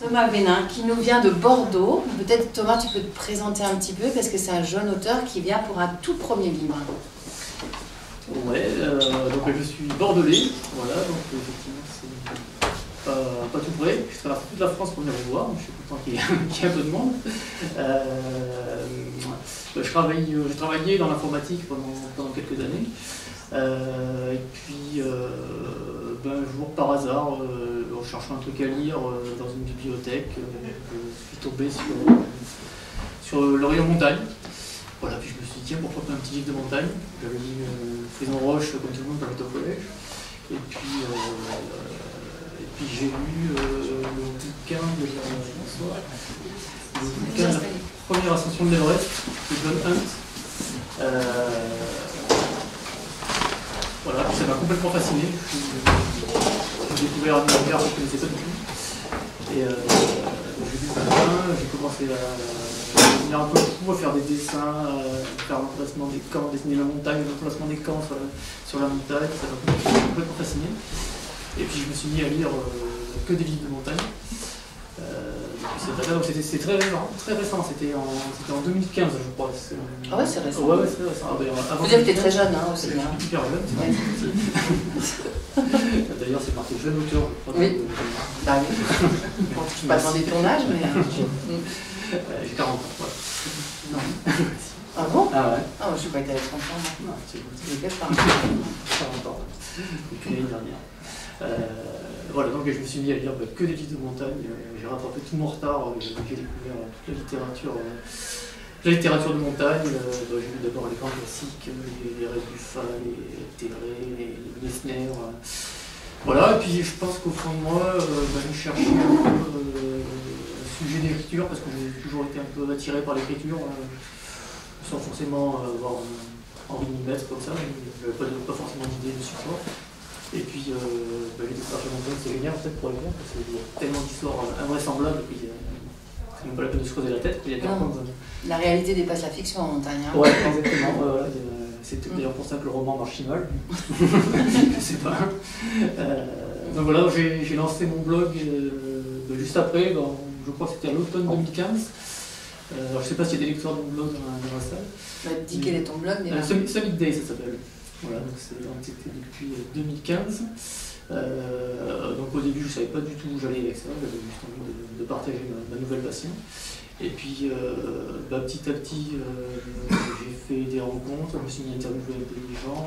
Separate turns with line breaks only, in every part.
Thomas Bénin, qui nous vient de Bordeaux. Peut-être, Thomas, tu peux te présenter un petit peu, parce que c'est un jeune auteur qui vient pour un tout premier livre.
Ouais, donc je suis bordelais, voilà, donc effectivement c'est pas tout près. Je traverse toute la France pour venir vous voir, donc je suis content qu'il y ait un peu de monde. J'ai travaillé dans l'informatique pendant quelques années. Et puis, un jour, par hasard, en cherchant un truc à lire dans une bibliothèque, je suis tombé sur l'Orient Montagne. Voilà, puis je me suis dit, tiens, pourquoi pas un petit livre de montagne. J'avais lu Frison Roche, comme tout le monde, quand j'étais au collège. Et puis j'ai lu le bouquin de la première ascension de l'Everest, de John Hunt. Voilà, ça m'a complètement fasciné. J'ai découvert un univers que je ne connaissais pas du tout. Et j'ai lu le bouquin, j'ai commencé à devenir un peu fou, à faire des dessins, à faire l'emplacement des camps, dessiner la montagne, l'emplacement des camps sur la montagne, ça m'a complètement fasciné. Et puis je me suis mis à lire que des livres de montagne. Donc c'était très récent, c'était en 2015 je crois.
Ah ouais, c'est récent.
Ouais, c'est récent.
Vous dire que tu es très jeune aussi.
Hyper jeune.
Ouais.
D'ailleurs c'est marqué jeune auteur, je crois.
Oui. Bah oui. Bon, je ne peux pas demander ton âge, mais...
j'ai 40 ans, voilà.
Non. Ah bon?
Ah ouais.
Ah, je ne suis pas été à 30 ans.
Non,
Je ne sais pas.
40 ans. Depuis l'année dernière. Voilà, donc je me suis mis à lire que des livres de montagne. J'ai rattrapé tout mon retard. J'ai découvert toute la littérature de montagne. J'ai lu d'abord les grands classiques, les Rêves du Fa, les Terré, les Messner. Voilà, et puis je pense qu'au fond de moi, je cherchais un peu un sujet d'écriture, parce que j'ai toujours été un peu attiré par l'écriture, sans forcément avoir envie de m'y mettre comme ça. Je n'avais pas forcément d'idée de support. Et puis, j'ai découvert que montagne, c'est génial en fait pour les lire, parce qu'il y a tellement d'histoires invraisemblables, et puis c'est même pas la peine de se creuser la tête. Il y a
la réalité dépasse la fiction en montagne. Hein.
Ouais, exactement. Voilà, c'est d'ailleurs pour ça que le roman marche si mal. Je sais pas. Donc voilà, j'ai lancé mon blog juste après, je crois que c'était à l'automne 2015. Alors je sais pas s'il y a des lecteurs de mon blog dans la salle.
Bah, dis quel est ton blog déjà?
Summit Day, ça s'appelle. Voilà, donc c'était depuis 2015. Donc au début, je ne savais pas du tout où j'allais avec ça, j'avais juste envie de partager ma nouvelle passion. Et puis petit à petit, j'ai fait des rencontres, je me suis mis à interviewer des gens.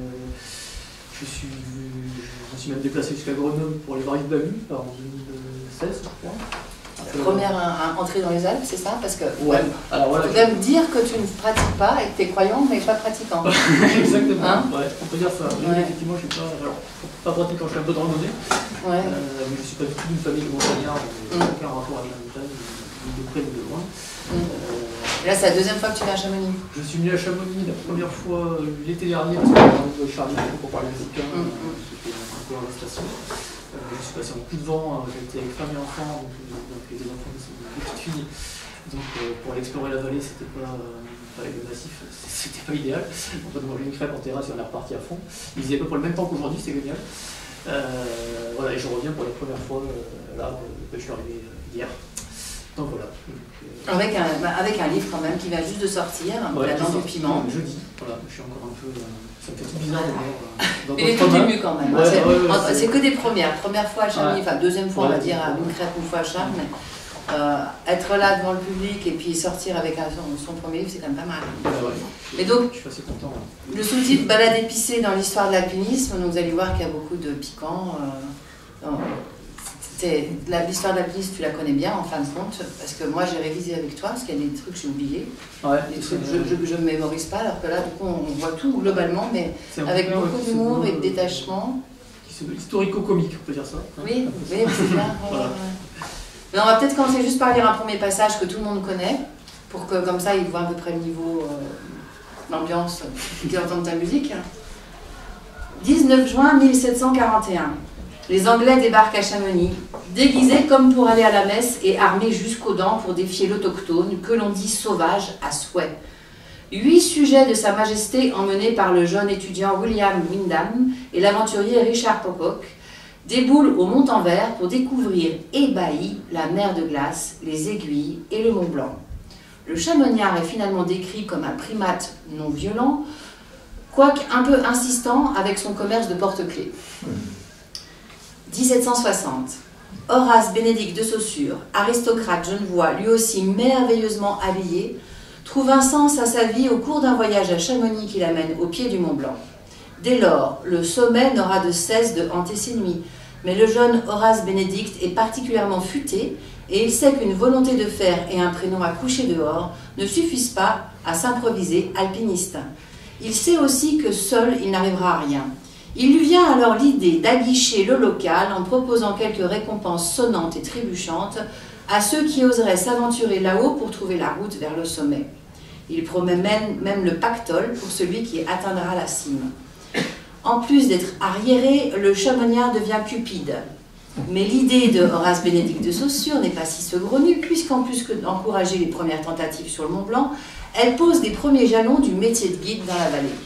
Je me suis même déplacé jusqu'à Grenoble pour les Barils de Bamu en 2016, je crois.
Première entrée dans les Alpes, c'est ça? Parce que
ouais. Alors, voilà,
tu dois me dire que tu ne pratiques pas et que tu es croyant mais pas pratiquant.
Exactement,
hein?
Ouais, on peut dire ça.
Ouais.
Effectivement, je ne suis pas pratiquant, je suis un peu de randonnée,
ouais.
Mais je ne suis pas du tout d'une famille de montagnards, aucun rapport avec la montagne, ni de près ni de loin.
Et là, c'est la deuxième fois que tu viens à Chamonix?
Je suis venu à Chamonix la première fois l'été dernier, parce que je suis arrivé pour parler de bouquin, c'était un peu en station. Je suis passé en coup de vent, j'étais avec femme et enfant, donc les deux enfants sont une petite fille. Donc pour aller explorer la vallée, c'était pas avec le massif, c'était pas idéal. On peut manger une crêpe en terrasse et on est reparti à fond. Il faisait à peu près le même temps qu'aujourd'hui, c'est génial. Voilà, et je reviens pour la première fois là, je suis arrivé hier. Donc voilà.
Avec un livre quand même qui vient juste de sortir, La Dent du Piment.
Jeudi, voilà, je suis encore un peu. Ça me fait tout bizarre de voir.
Il est tout ému quand même.
Ouais,
c'est que des premières. Première fois à Chamonix, enfin deuxième fois on va dire à une crêpe, une fois à Charles, mais être là devant le public et puis sortir avec son premier livre, c'est quand même pas mal.
Ouais,
et donc,
je suis assez content.
Le sous-titre Balade épicée dans l'histoire de l'alpinisme, donc vous allez voir qu'il y a beaucoup de piquants. L'histoire de l'alpinisme, tu la connais bien en fin de compte, parce que moi j'ai révisé avec toi, parce qu'il y a des trucs que j'ai oubliés.
Ouais,
des trucs que je ne mémorise pas, alors que là, du coup, on voit tout globalement, mais avec beaucoup d'humour et de détachement.
Historico-comique, on peut dire ça.
Oui, c'est bien. Voilà. Mais on va peut-être commencer juste par lire un premier passage que tout le monde connaît, pour que comme ça, ils voient à peu près le niveau, l'ambiance, qu'ils entendent ta musique. 19 juin 1741. Les Anglais débarquent à Chamonix, déguisés comme pour aller à la messe et armés jusqu'aux dents pour défier l'autochtone, que l'on dit sauvage à souhait. 8 sujets de Sa Majesté emmenés par le jeune étudiant William Windham et l'aventurier Richard Pocock déboule au Mont-en-Vert pour découvrir ébahi la mer de glace, les aiguilles et le Mont Blanc. Le chamonniard est finalement décrit comme un primate non violent, quoique un peu insistant avec son commerce de porte-clés. 1760. Horace Bénédict de Saussure, aristocrate genevois, lui aussi merveilleusement habillé, trouve un sens à sa vie au cours d'un voyage à Chamonix qui l'amène au pied du Mont Blanc. Dès lors, le sommet n'aura de cesse de hanter ses nuits, mais le jeune Horace Bénédict est particulièrement futé et il sait qu'une volonté de faire et un prénom à coucher dehors ne suffisent pas à s'improviser alpiniste. Il sait aussi que seul il n'arrivera à rien. Il lui vient alors l'idée d'aguicher le local en proposant quelques récompenses sonnantes et trébuchantes à ceux qui oseraient s'aventurer là-haut pour trouver la route vers le sommet. Il promet même le pactole pour celui qui atteindra la cime. En plus d'être arriéré, le chamonniard devient cupide. Mais l'idée de Horace Bénédict de Saussure n'est pas si saugrenue, puisqu'en plus que d'encourager les premières tentatives sur le Mont Blanc, elle pose des premiers jalons du métier de guide dans la vallée.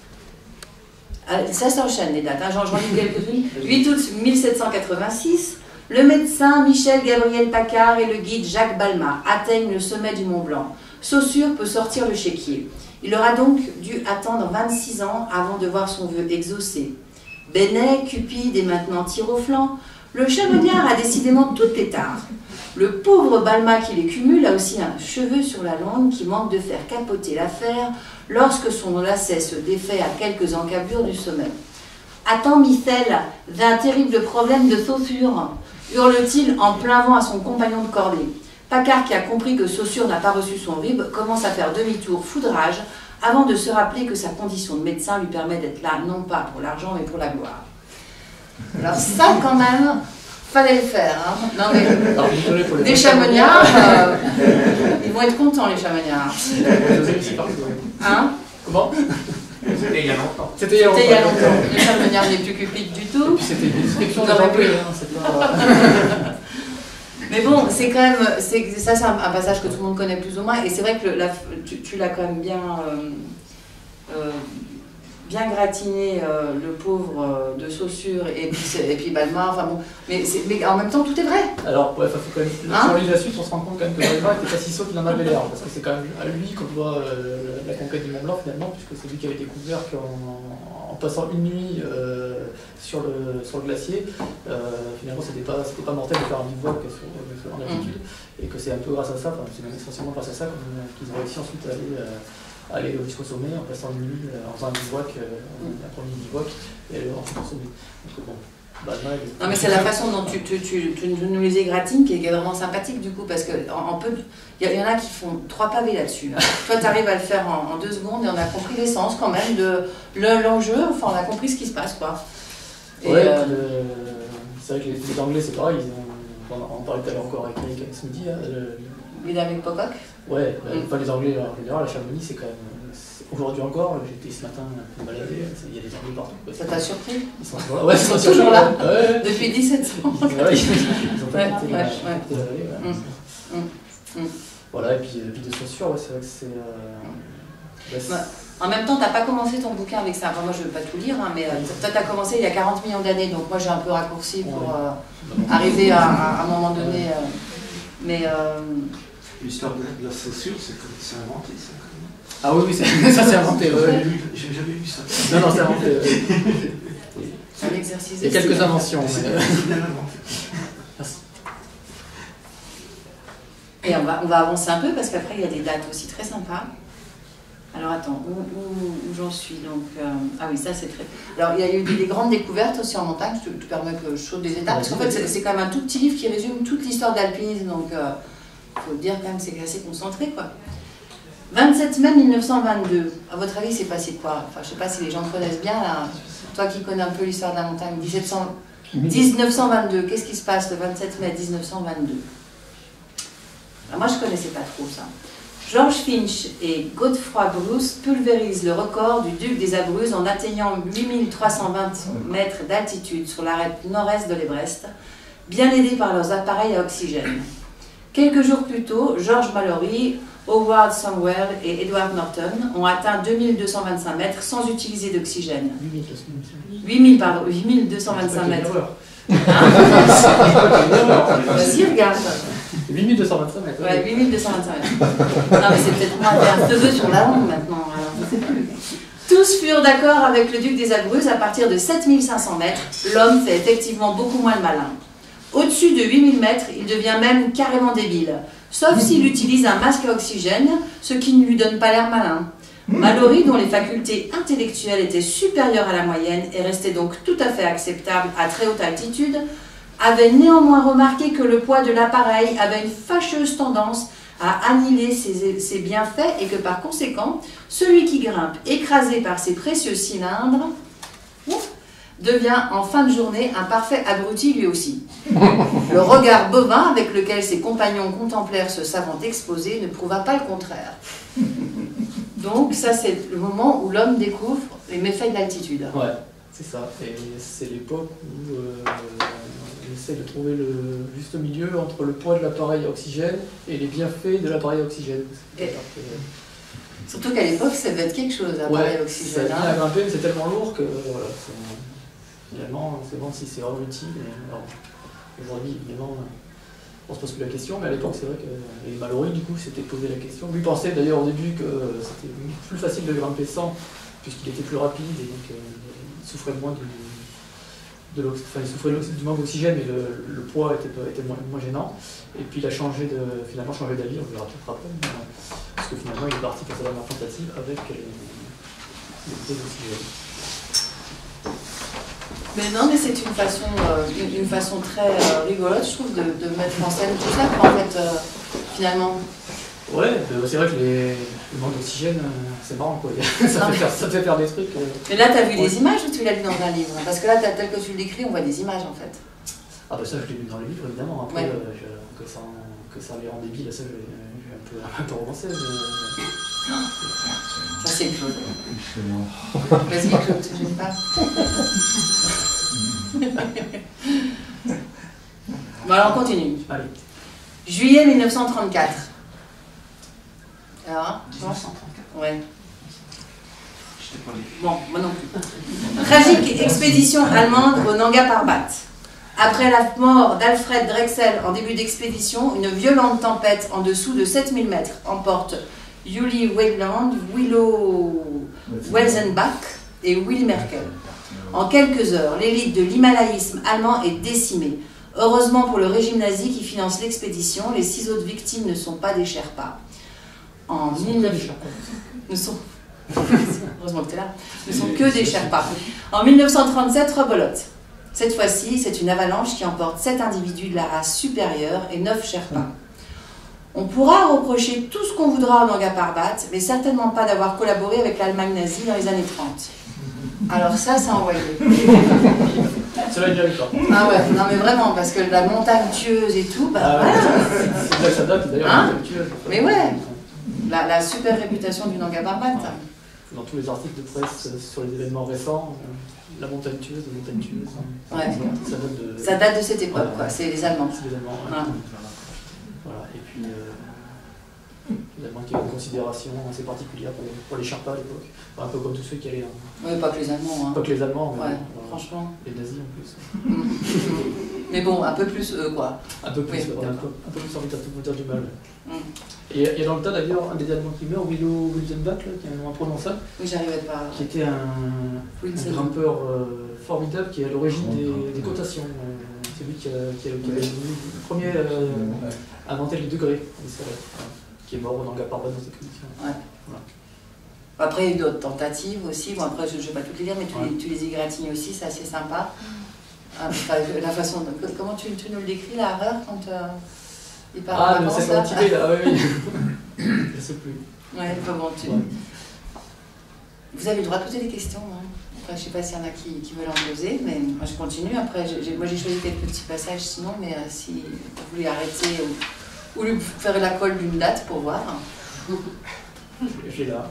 Ça s'enchaîne les dates, hein. J'en lis quelques-unes. 8 août 1786, le médecin Michel Gabriel Paccard et le guide Jacques Balmat atteignent le sommet du Mont Blanc. Saussure peut sortir le chéquier. Il aura donc dû attendre 26 ans avant de voir son vœu exaucé. Bénet, cupide et maintenant tir au flanc, le chamonniard a décidément toutes les tares. Le pauvre Balmat qui les cumule a aussi un cheveu sur la langue qui manque de faire capoter l'affaire lorsque son lacet se défait à quelques encablures du sommet. « Attends, Micelle, d'un terrible problème de Saussure !» hurle-t-il en plein vent à son compagnon de cordée. Paccard, qui a compris que Saussure n'a pas reçu son rib, commence à faire demi-tour foudrage avant de se rappeler que sa condition de médecin lui permet d'être là non pas pour l'argent mais pour la gloire. Alors ça quand même, fallait le faire. Hein. Non, mais des chamonniards, ils vont être contents les chamonniards. Hein?
Comment? C'était il y a longtemps.
C'était il y a longtemps. Le chamonniard n'est plus cupide du tout.
Et puis c'était une description de l'employé.
Mais bon, c'est quand même, ça c'est un passage que tout le monde connaît plus ou moins, et c'est vrai que tu l'as quand même bien gratiné, le pauvre de Saussure, et puis Balmat, enfin bon, mais en même temps tout est vrai.
Alors, ouais, faut quand même, si on lit la suite, on se rend compte quand même que Balmat n'était pas si sot qu'il en avait l'air, parce que c'est quand même à lui qu'on doit la conquête du Mont Blanc finalement, puisque c'est lui qui avait découvert qu'en passant une nuit sur le glacier, finalement c'était pas mortel de faire un bivouac en altitude, et que c'est un peu grâce à ça, enfin, c'est même essentiellement grâce à ça qu'ils ont réussi ensuite à aller jusqu'au sommet en passant une nuit, en faisant un bivouac, un premier bivouac, et aller ensuite au sommet. Donc bon.
Non mais c'est la façon dont tu nous les égratignes qui est vraiment sympathique du coup, parce que il y en a qui font 3 pavés là-dessus. Hein. Toi tu arrives à le faire en 2 secondes et on a compris l'essence quand même de l'enjeu, enfin on a compris ce qui se passe quoi. Et
ouais, c'est vrai que les Anglais c'est pareil, on parlait tout à l'heure encore avec Eric ce midi.
David Pocock.
Ouais, enfin les Anglais en général, à Chamonix c'est quand même... Aujourd'hui encore, j'étais ce matin un peu baladé, il y a des Anglais partout. Quoi.
Ça t'a surpris?
Ils sont toujours là. Ouais, ils sont
toujours là.
Ouais.
Depuis 17 ans.
Ouais, ils ont pas quitté la vallée. Voilà, et puis de Saussure, ouais, c'est vrai que c'est...
En même temps, tu n'as pas commencé ton bouquin avec ça. Enfin, moi, je ne veux pas tout lire, hein, mais toi, tu as commencé il y a 40 millions d'années, donc moi, j'ai un peu raccourci pour arriver à un moment donné. Mais
l'histoire de la Saussure, c'est inventé, ça.
Ah oui, ça c'est inventé.
J'ai jamais vu ça.
Non, c'est inventé.
C'est un exercice.
Il y a quelques inventions.
Et on va avancer un peu parce qu'après il y a des dates aussi très sympas. Alors attends, où j'en suis donc ah oui, ça c'est très... Alors il y a eu des grandes découvertes aussi en montagne, je te permets que je saute des étapes, parce qu'en fait c'est quand même un tout petit livre qui résume toute l'histoire d'alpinisme, donc il faut dire quand même que c'est assez concentré quoi. 27 mai 1922, à votre avis c'est passé quoi? Enfin je sais pas si les gens connaissent bien là, toi qui connais un peu l'histoire de la montagne, 1922, qu'est-ce qui se passe le 27 mai 1922? Alors, moi je connaissais pas trop ça. George Finch et Godefroy Bruce pulvérisent le record du duc des Abruzzes en atteignant 8320 mètres d'altitude sur l'arête nord-est de l'Everest, bien aidés par leurs appareils à oxygène. Quelques jours plus tôt, George Mallory, Howard Somewell et Edward Norton ont atteint 2225 mètres sans utiliser d'oxygène. 8225 mètres. Vas-y, regarde.
8225 mètres.
Ouais, 8225 mètres. Non, mais c'est peut-être moi qui ai un peu sur la ronde maintenant, alors je sais plus. Tous furent d'accord avec le duc des Abruzzes, à partir de 7500 mètres, l'homme fait effectivement beaucoup moins le malin. Au-dessus de 8000 mètres, il devient même carrément débile, sauf s'il utilise un masque à oxygène, ce qui ne lui donne pas l'air malin. Mallory, dont les facultés intellectuelles étaient supérieures à la moyenne et restaient donc tout à fait acceptables à très haute altitude, avait néanmoins remarqué que le poids de l'appareil avait une fâcheuse tendance à annihiler ses bienfaits et que par conséquent, celui qui grimpe écrasé par ses précieux cylindres devient en fin de journée un parfait abruti lui aussi. Le regard bovin avec lequel ses compagnons contemplèrent ce savant exposé ne prouva pas le contraire. Donc ça c'est le moment où l'homme découvre les méfaits de l'altitude.
Ouais, c'est ça. Et c'est l'époque où on essaie de trouver le juste milieu entre le poids de l'appareil à oxygène et les bienfaits de l'appareil à oxygène.
Surtout qu'à l'époque, ça devait être quelque chose, l'appareil à oxygène.
Ça a grimpé, mais c'est tellement lourd que voilà, finalement, c'est bon si c'est vraiment utile. Aujourd'hui, évidemment, on se pose plus la question, mais à l'époque, c'est vrai que Mallory, du coup, s'était posé la question. Lui pensait d'ailleurs au début que c'était plus facile de grimper sans, puisqu'il était plus rapide et donc il souffrait moins du manque d'oxygène, mais le poids était moins gênant. Et puis il a finalement changé d'avis, on verra peut-être après, parce que finalement il est parti pour sa dernière tentative avec les bouteilles d'oxygène.
Mais non, mais c'est une façon très rigolote, je trouve, de mettre en scène tout ça, en fait, finalement.
Ouais, c'est vrai que le manque d'oxygène, c'est marrant, quoi. Ça te fait faire des trucs.
Mais là, tu as vu des images ou tu l'as lu dans un livre? Parce que là, tel que tu le décris, on voit des images, en fait. Ah
bah ça, je l'ai lu dans le livre, évidemment. Après, que ça les rend débiles, ça, j'ai un peu romancé. Mais...
Ça, c'est Claude. Vas-y, Claude, je ne sais pas. Bon, alors, on continue.
Allez.
Juillet 1934. Alors,
1934.
Ouais.
Je t'ai pas lu.
Bon, moi non plus. Tragique expédition allemande au Nanga Parbat. Après la mort d'Alfred Drexel en début d'expédition, une violente tempête en dessous de 7000 mètres emporte Uli Weyland, Willo Welzenbach et Willy Merkel. En quelques heures, l'élite de l'himalayisme allemand est décimée. Heureusement pour le régime nazi qui finance l'expédition, les 6 autres victimes ne sont pas des Sherpas. En 1900... Heureusement que tu es là. Ne sont que des Sherpas. En 1937, rebelote. Cette fois-ci, c'est une avalanche qui emporte 7 individus de la race supérieure et 9 Sherpas. On pourra reprocher tout ce qu'on voudra au Nanga Parbat, mais certainement pas d'avoir collaboré avec l'Allemagne nazie dans les années 30. Alors ça a envoyé.
Cela est bien d'accord.
Ah ouais, non mais vraiment, parce que la montagne tueuse et tout, bah voilà.
C'est là que ça date d'ailleurs, la montagne tueuse.
Mais ouais, la super réputation du Nanga Parbat.
Dans tous les articles de presse sur les événements récents, la montagne tueuse,
Ouais.
Ça
date de cette époque, quoi. C'est les Allemands.
C'est les Allemands, ouais. Voilà. Et puis, les Allemands qui ont une considération assez particulière pour les Sherpas à l'époque. Enfin, un peu comme tous ceux qui allaient.
Oui, pas que les Allemands. Hein.
Pas que les Allemands, mais
ouais, franchement.
Les nazis en plus.
Mais bon, un peu plus eux, quoi.
Un peu plus,
oui,
un peu plus envie de dire du mal.
Et
il y a dans le tas d'ailleurs un des Allemands qui meurt, Willo Welzenbach, qui est un nom imprononçable.
Oui, j'arrivais pas.
Qui était un grimpeur formidable qui est à l'origine des cotations. C'est lui qui avait le premier inventé le degré, qui est mort au Nanga Parbat dans cette condition.
Ouais. Voilà. Après, il y a eu d'autres tentatives aussi. Bon, après, je ne vais pas toutes les lire, mais tu les égratignes aussi, c'est assez sympa. Enfin, la façon comment tu nous le décris, la Harrer, quand il parle
mais c'est motivé là, oui. Je sais plus.
Ouais, bon, vous avez le droit de poser des questions. Hein. Après, je ne sais pas s'il y en a qui veulent en poser, mais moi je continue. Après, moi j'ai choisi quelques petits passages sinon, mais si vous voulez arrêter ou lui faire la colle d'une date pour voir.
J'ai là.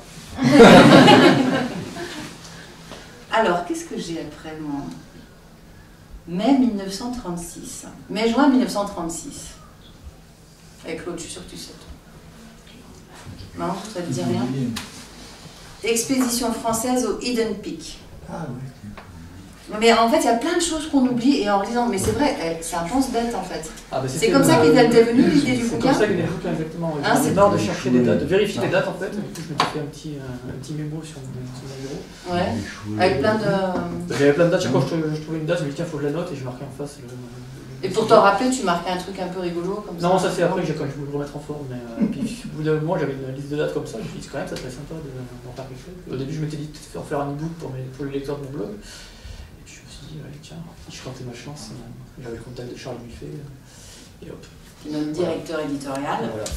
Alors, qu'est-ce que j'ai après moi? Mai 1936. Mai-juin 1936. Avec Claude, je suis sûre que tu sais. Non, ça ne te dit rien? Expédition française au Hidden Peak.
Ah oui.
Mais en fait, il y a plein de choses qu'on oublie et en lisant, mais c'est vrai, ça pense bête en fait.
Ah, bah,
C'est comme ça qu'il est venue l'idée du
C'est
bouquin.
comme ça qu'il est venu, exactement.
Ah,
J'en ai
c'est
marre de
cool.
chercher des dates, de vérifier les dates en fait. Du coup, je m'étais fait un petit mémo sur mon bureau.
Ouais, avec plein de...
J'avais plein de dates, chaque fois que je trouvais une date, je me disais tiens, faut que je la note et je marquais en face le.
Et pour t'en rappeler, tu marquais un truc un peu rigolo comme ça.
Non, ça c'est après quand je voulais me remettre en forme. Mais puis au bout d'un moment, j'avais une liste de dates comme ça. Je me suis dit quand même, ça serait sympa d'en faire quelque chose. Au début, je m'étais dit de faire un e-book pour les lecteurs de mon blog. Et puis je me suis dit, ouais, tiens, si je tentais ma chance, j'avais le contact de Charles Buffet. Et hop.
Notre directeur éditorial.
Voilà.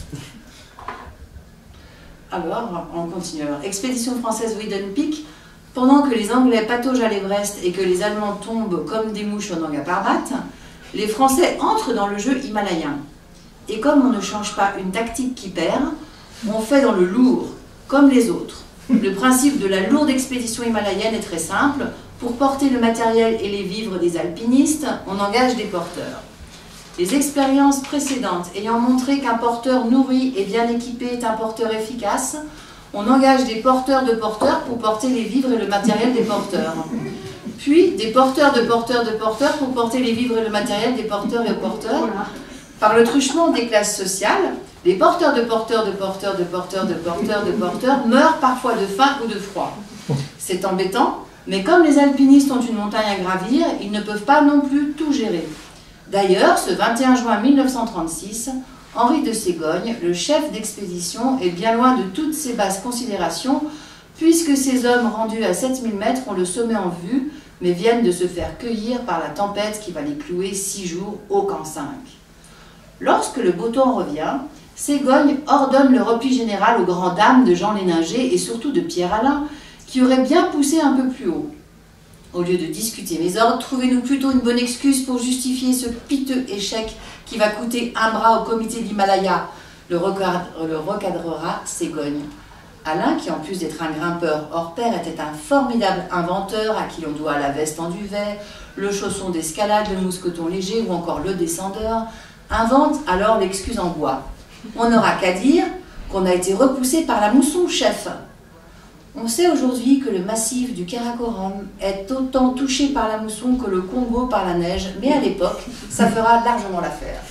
Alors, on continue. Alors, expédition française Hidden Peak. Pendant que les Anglais pataugent à l'Everest et que les Allemands tombent comme des mouches au Nanga Parbat, les Français entrent dans le jeu himalayen. Et comme on ne change pas une tactique qui perd, on fait dans le lourd, comme les autres. Le principe de la lourde expédition himalayenne est très simple. Pour porter le matériel et les vivres des alpinistes, on engage des porteurs. Les expériences précédentes ayant montré qu'un porteur nourri et bien équipé est un porteur efficace, on engage des porteurs de porteurs pour porter les vivres et le matériel des porteurs. Puis des porteurs de porteurs de porteurs pour porter les vivres et le matériel des porteurs et porteurs. Par le truchement des classes sociales, les porteurs de porteurs de porteurs de porteurs de porteurs de porteurs meurent parfois de faim ou de froid. C'est embêtant, mais comme les alpinistes ont une montagne à gravir, ils ne peuvent pas non plus tout gérer. D'ailleurs, ce 21 juin 1936, Henri de Ségogne, le chef d'expédition, est bien loin de toutes ces basses considérations, puisque ces hommes rendus à 7000 mètres ont le sommet en vue, mais viennent de se faire cueillir par la tempête qui va les clouer 6 jours au camp 5. Lorsque le beau temps revient, Ségogne ordonne le repli général aux grandes dames de Jean Léninger et surtout de Pierre Alain, qui aurait bien poussé un peu plus haut. Au lieu de discuter mes ordres, trouvez-nous plutôt une bonne excuse pour justifier ce piteux échec qui va coûter un bras au comité d'Himalaya, le recadrera Ségogne. Alain, qui en plus d'être un grimpeur hors pair, était un formidable inventeur à qui l'on doit la veste en duvet, le chausson d'escalade, le mousqueton léger ou encore le descendeur, invente alors l'excuse en bois. On n'aura qu'à dire qu'on a été repoussé par la mousson, chef. On sait aujourd'hui que le massif du Karakoram est autant touché par la mousson que le Congo par la neige, mais à l'époque, ça fera largement l'affaire.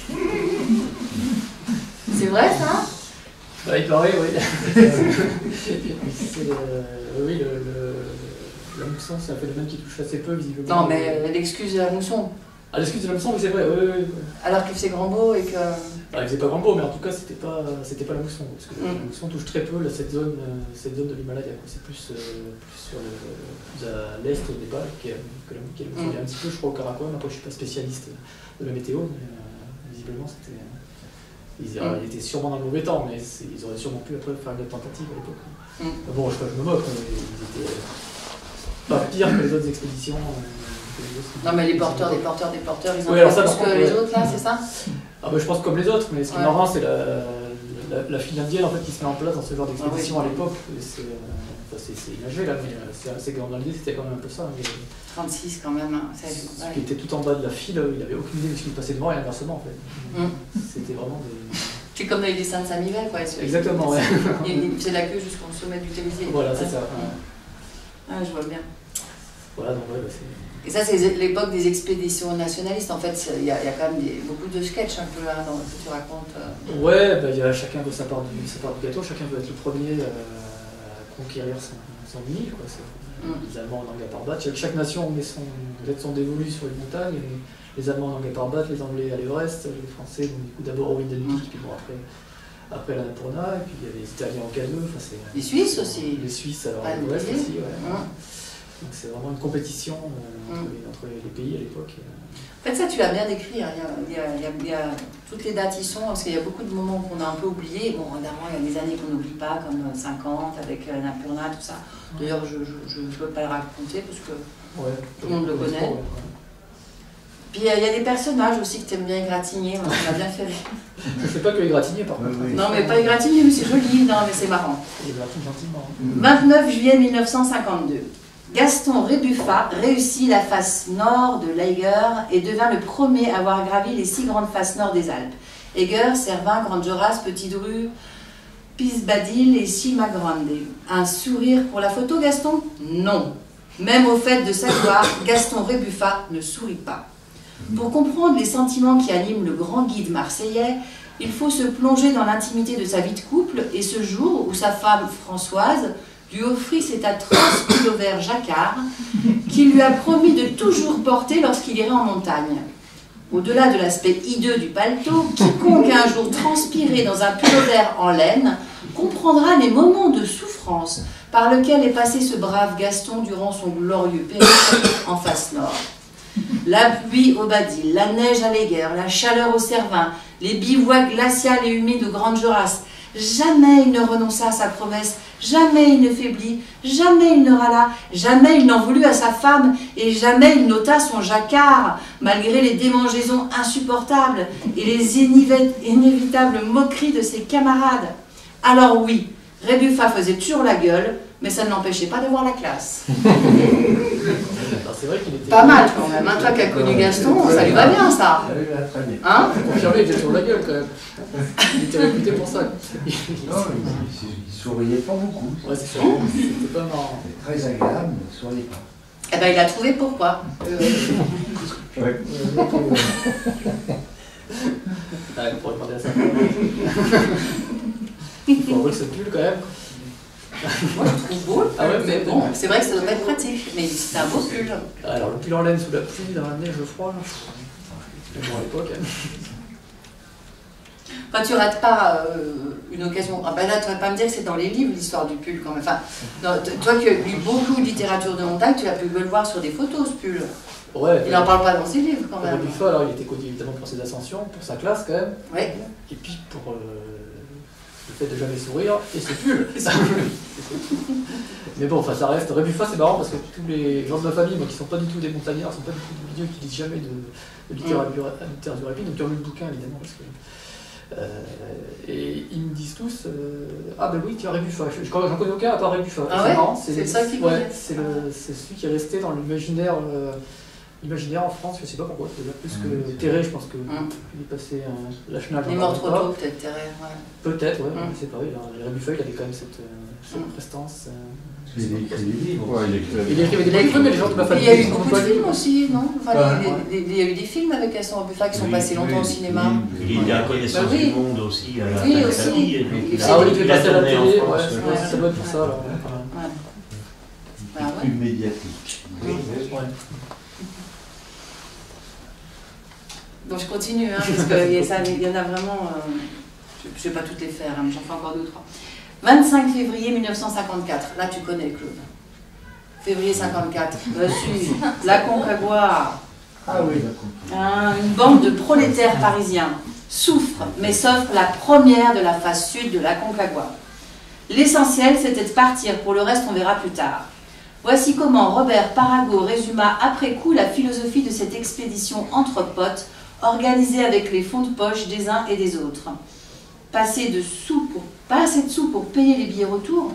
C'est vrai, ça?
Bah, il paraît, oui. Oui, la mousson, c'est un phénomène qui touche assez peu, visiblement.
Non, mais l'excuse de la mousson.
Ah, l'excuse de la mousson, oui, c'est vrai, oui.
Alors qu'il faisait grand beau et que...
Ah, il faisait pas grand beau, mais en tout cas, c'était pas la mousson. Parce que la mousson touche très peu cette zone de l'Himalaya. C'est plus sur à l'est au Népal que la mousson. Il y a un petit peu, je crois, au Karakoram. Après, je suis pas spécialiste de la météo, mais visiblement, c'était... Ils étaient sûrement dans le mauvais temps, mais ils auraient sûrement pu après faire une autre tentative à l'époque. Bon, je me moque, mais ils étaient pas pires que les autres expéditions.
Non, mais les porteurs des porteurs des porteurs, ils ont
oui,
plus que les autres, là, c'est ça?
Ah, bah, je pense comme les autres, mais ce qui est marrant, c'est la file indienne en fait, qui se met en place dans ce genre d'expédition à l'époque. C'est imagé là, mais c'est dans l'idée, c'était quand même un peu ça. Mais
36 quand même. Hein.
Ce qui était tout en bas de la file, il n'avait aucune idée de ce qui passait devant et inversement en fait. C'était vraiment des...
C'est comme dans les dessins de Saint-Mivel, quoi.
Exactement, ouais.
Il faisait la queue jusqu'au sommet du Télésier.
Voilà, c'est ça.
Ah, je vois bien.
Voilà, donc ouais, c'est...
Et ça, c'est l'époque des expéditions nationalistes. En fait, il y a quand même beaucoup de sketchs un peu là, dans ce que tu racontes.
Ouais, bah, chacun veut sa part du gâteau, chacun veut être le premier à conquérir son île. Les Allemands en Nanga Parbat. Chaque nation met son dévolu sur une montagne. Les Allemands en Nanga Parbat, les Anglais à l'Everest, les Français d'abord au Hidden Peak, puis bon, après l'Annapurna, et puis il y a les Italiens en K2.
Les Suisses aussi.
Les Suisses alors à l'Ouest aussi, ouais. Donc c'est vraiment une compétition entre les pays à l'époque.
En fait, ça, tu l'as bien décrit. Hein. Il y a toutes les dates y sont, parce qu'il y a beaucoup de moments qu'on a un peu oubliés. Bon, évidemment, il y a des années qu'on n'oublie pas, comme 50, avec Annapurna, tout ça. D'ailleurs, je ne peux pas le raconter, parce que tout le monde le connaît. Puis il y a des personnages aussi que tu aimes bien égratigner, moi ça m'a bien fait rire.
Je ne fais pas que égratigner par contre.
Non mais pas égratigner, mais c'est joli, non mais c'est marrant.
Il égratigne gentiment.
29 juillet 1952. Gaston Rébuffat réussit la face nord de l'Eiger et devint le premier à avoir gravi les 6 grandes faces nord des Alpes. Eiger, Cervin, Grande Jorasse, Petit Dru, Pisbadil et Cima Grande. Un sourire pour la photo, Gaston? Non. Même au fait de sa gloire, Gaston Rébuffat ne sourit pas. Pour comprendre les sentiments qui animent le grand guide marseillais, il faut se plonger dans l'intimité de sa vie de couple et ce jour où sa femme Françoise lui offrit cet atroce pullover jacquard qu'il lui a promis de toujours porter lorsqu'il irait en montagne. Au-delà de l'aspect hideux du paletot, quiconque a un jour transpiré dans un pullover en laine comprendra les moments de souffrance par lesquels est passé ce brave Gaston durant son glorieux périple en face nord. La pluie au Badil, la neige à l'Aiguerre, la chaleur au Cervin, les bivouacs glaciales et humides au Grand Joras. Jamais il ne renonça à sa promesse, jamais il ne faiblit, jamais il ne râla, jamais il n'en voulut à sa femme et jamais il n'ôta son jacquard, malgré les démangeaisons insupportables et les inévitables moqueries de ses camarades. Alors oui, Rébuffat faisait toujours la gueule, mais ça ne l'empêchait pas d'avoir la classe.
C'est vrai qu'il était
Pas mal quand même, hein. Toi qui as connu Gaston, ça lui va bien ça.
Très bien.
Hein?
confirmé, il était sur la gueule quand même. Il était réputé pour ça.
Non, il souriait pas beaucoup.
Ouais, c'est sûr. C'était pas marrant.
C'était très agréable, mais il souriait pas.
Eh ben il a trouvé pourquoi.
Ouais.
Ah, on pourrait demander à ça. Il faut avouer que ce pull quand même.
Moi je trouve beau,
Ah ouais,
mais bon, c'est vrai que ça doit pas être pratique, mais c'est un beau pull.
Alors le pull en laine sous la pluie, dans la neige, le froid, c'était bon à l'époque.
Enfin, tu rates pas une occasion. Ah ben là, tu vas pas me dire que c'est dans les livres l'histoire du pull quand même. Enfin, non, toi qui as lu beaucoup de littérature de montagne, tu as pu le voir sur des photos ce pull.
Ouais.
Il n'en parle pas dans ses livres quand même.
Rébuffat, alors il était connu évidemment pour ses ascensions, pour sa classe quand même.
Ouais.
Et puis pour le fait de jamais sourire et ce pull. Mais bon, enfin ça reste. Rébuffat, c'est marrant parce que tous les gens de ma famille, moi qui sont pas du tout des montagnards, sont pas du tout du milieu, qui lisent jamais de littérature rapide, donc ils ont lu le bouquin évidemment. Parce que, et ils me disent tous ah ben oui, tiens, Rébuffat. J'en connais aucun à part Rébuffat.
Ah
c'est
ouais,
marrant.
c'est ça qui
ouais, c'est celui qui est resté dans l'imaginaire. L'imaginaire en France, je sais pas pourquoi, c'est plus que Terré, je pense qu'il est passé la chenal.
Il est mort trop tôt, peut-être Terré. Ouais.
Peut-être, ouais, je sais pas. Rébuffat, il avait quand même cette prestance.
Il écrit des livres.
Ouais,
Il écrivait des livres, mais les gens de ma famille.
Il y a eu beaucoup de films aussi, non? Enfin, il y a eu des films avec Gaston Rébuffat qui sont passés longtemps au cinéma.
Il a connaissance du monde aussi.
Oui, aussi.
Ah oui, il devait passer à la
tourné en
télé,
France,
ça doit être pour ça. Alors.
Plus médiatique.
Donc je continue, hein, parce qu'il y en a vraiment. Je ne vais pas toutes les faire, hein, mais j'en fais encore 2 ou 3. 25 février 1954, là tu connais Claude. Février 54, reçu la Concagua.
Ah oui,
Une bande de prolétaires parisiens souffre, mais s'offre la première de la face sud de la Concagua. L'essentiel, c'était de partir, pour le reste on verra plus tard. Voici comment Robert Parago résuma après coup la philosophie de cette expédition entre potes, organisée avec les fonds de poche des uns et des autres. Pas assez de sous pour payer les billets retour?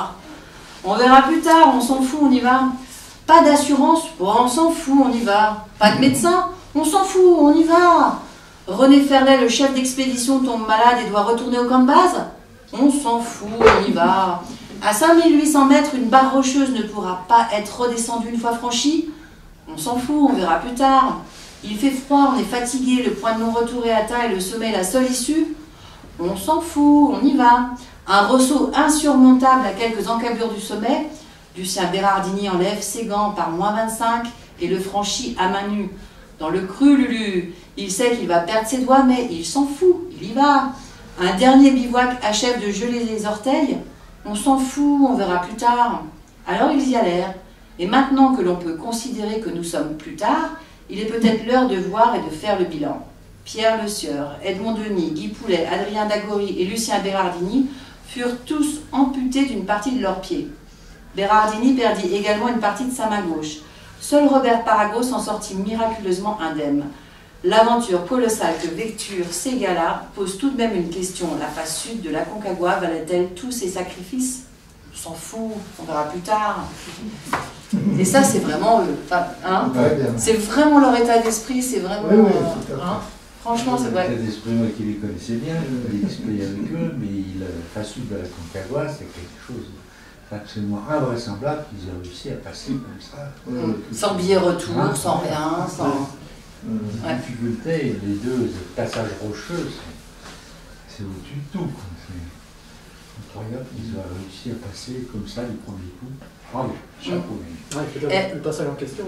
On verra plus tard, on s'en fout, on y va. Pas d'assurance? On s'en fout, on y va. Pas de médecin? On s'en fout, on y va. René Ferlet, le chef d'expédition, tombe malade et doit retourner au camp de base? On s'en fout, on y va. À 5800 mètres, une barre rocheuse ne pourra pas être redescendue une fois franchie? On s'en fout, on verra plus tard. Il fait froid, on est fatigué, le point de non-retour est atteint et le sommet est la seule issue? On s'en fout, on y va. Un ressaut insurmontable à quelques encablures du sommet, Lucien Bérardini enlève ses gants par -25 et le franchit à main nue. Dans le cru, Lulu, il sait qu'il va perdre ses doigts, mais il s'en fout, il y va. Un dernier bivouac achève de geler les orteils. On s'en fout, on verra plus tard. Alors ils y allèrent. Et maintenant que l'on peut considérer que nous sommes plus tard, il est peut-être l'heure de voir et de faire le bilan. Pierre Le Sieur, Edmond Denis, Guy Poulet, Adrien Dagory et Lucien Bérardini furent tous amputés d'une partie de leurs pieds. Bérardini perdit également une partie de sa main gauche. Seul Robert Parago s'en sortit miraculeusement indemne. L'aventure colossale que vécurent ces gars-là pose tout de même une question. La face sud de la Concagua valait-elle tous ces sacrifices? On s'en fout, on verra plus tard. Et ça, c'est vraiment hein, c'est vraiment leur état d'esprit, c'est vraiment...
Oui, tout à fait.
Franchement, c'est vrai.
L'état d'esprit, moi qui les connaissais bien, je n'ai pas d'esprit avec eux, mais la face sud de la Concagua, c'est quelque chose
C'est absolument invraisemblable qu'ils aient réussi à passer comme ça.
Sans billet retour, sans rien, sans...
La difficulté, les deux passages rocheux, c'est au-dessus de tout. C'est incroyable qu'ils aient réussi à passer comme ça les premiers coups. Bravo, chapeau.
Le passage en question,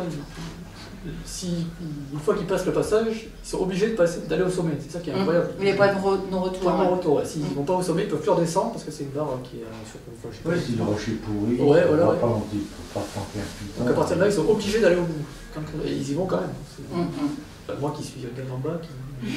une fois qu'ils passent le passage, ils sont obligés d'aller au sommet. C'est ça qui est incroyable.
Mais il n'y a pas de non-retour.
Pas de non-retour, ouais. S'ils ne vont pas au sommet, ils ne peuvent plus redescendre parce que c'est une barre qui est sur le
ouais, c'est des rochers pourris.
Ouais, voilà.
Pas monter, pas tenter un putain.
Donc à partir de là, ils sont obligés d'aller au bout. Et ils y vont quand même. Moi qui suis bien en bas,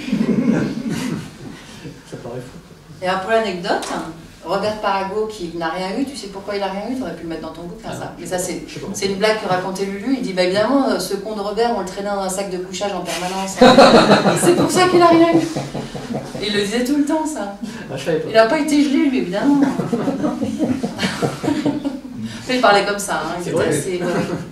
ça paraît fou.
Et alors pour l'anecdote, Robert Parago qui n'a rien eu, tu sais pourquoi il n'a rien eu? Tu aurais pu le mettre dans ton bouquin, ça. Mais ça, c'est une blague que racontait Lulu. Il dit bah évidemment, ce con de Robert, on le traînait dans un sac de couchage en permanence. C'est pour ça qu'il n'a rien eu. Il le disait tout le temps, ça. Il n'a pas été gelé, lui, évidemment. Il parlait comme ça. Hein. Il était assez.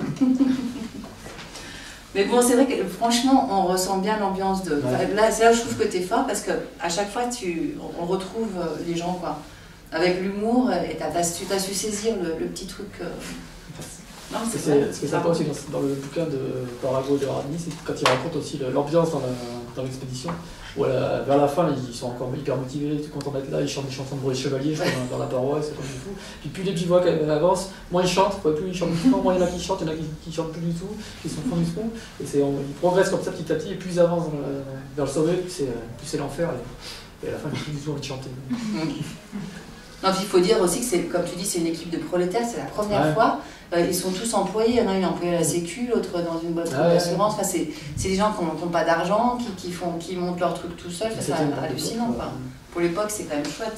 Mais bon, c'est vrai que franchement, on ressent bien l'ambiance de. Là, c'est là où je trouve que tu es fort parce qu'à chaque fois, on retrouve les gens, quoi. Avec l'humour, et tu as su saisir le petit truc. Non, c'est
ce qui est sympa aussi dans le bouquin de Parago de Radny, c'est quand il raconte aussi l'ambiance dans l'expédition. Où vers la fin, ils sont encore hyper motivés, contents d'être là, ils chantent des chansons de Maurice Chevalier, je crois, dans la paroisse, c'est pas du tout. Puis plus les bivouacs avancent, moins ils chantent, plus ils chantent du tout, moins il y en a qui chantent, il y en a qui chantent plus du tout, qui sont fond du trou. Et ils progressent comme ça petit à petit, et plus ils avancent vers le sommet, plus c'est l'enfer. Et à la fin, ils n'ont plus du tout envie de chanter.
Non, puis il faut dire aussi que c'est, comme tu dis, c'est une équipe de prolétaires, c'est la première fois. Ils sont tous employés, il y en a un employé à la Sécu, l'autre dans une boîte d'assurance. Enfin, c'est des gens qui n'ont pas d'argent, qui montent leur truc tout seuls. C'est hallucinant. Quoi. Pour l'époque, c'est quand même chouette.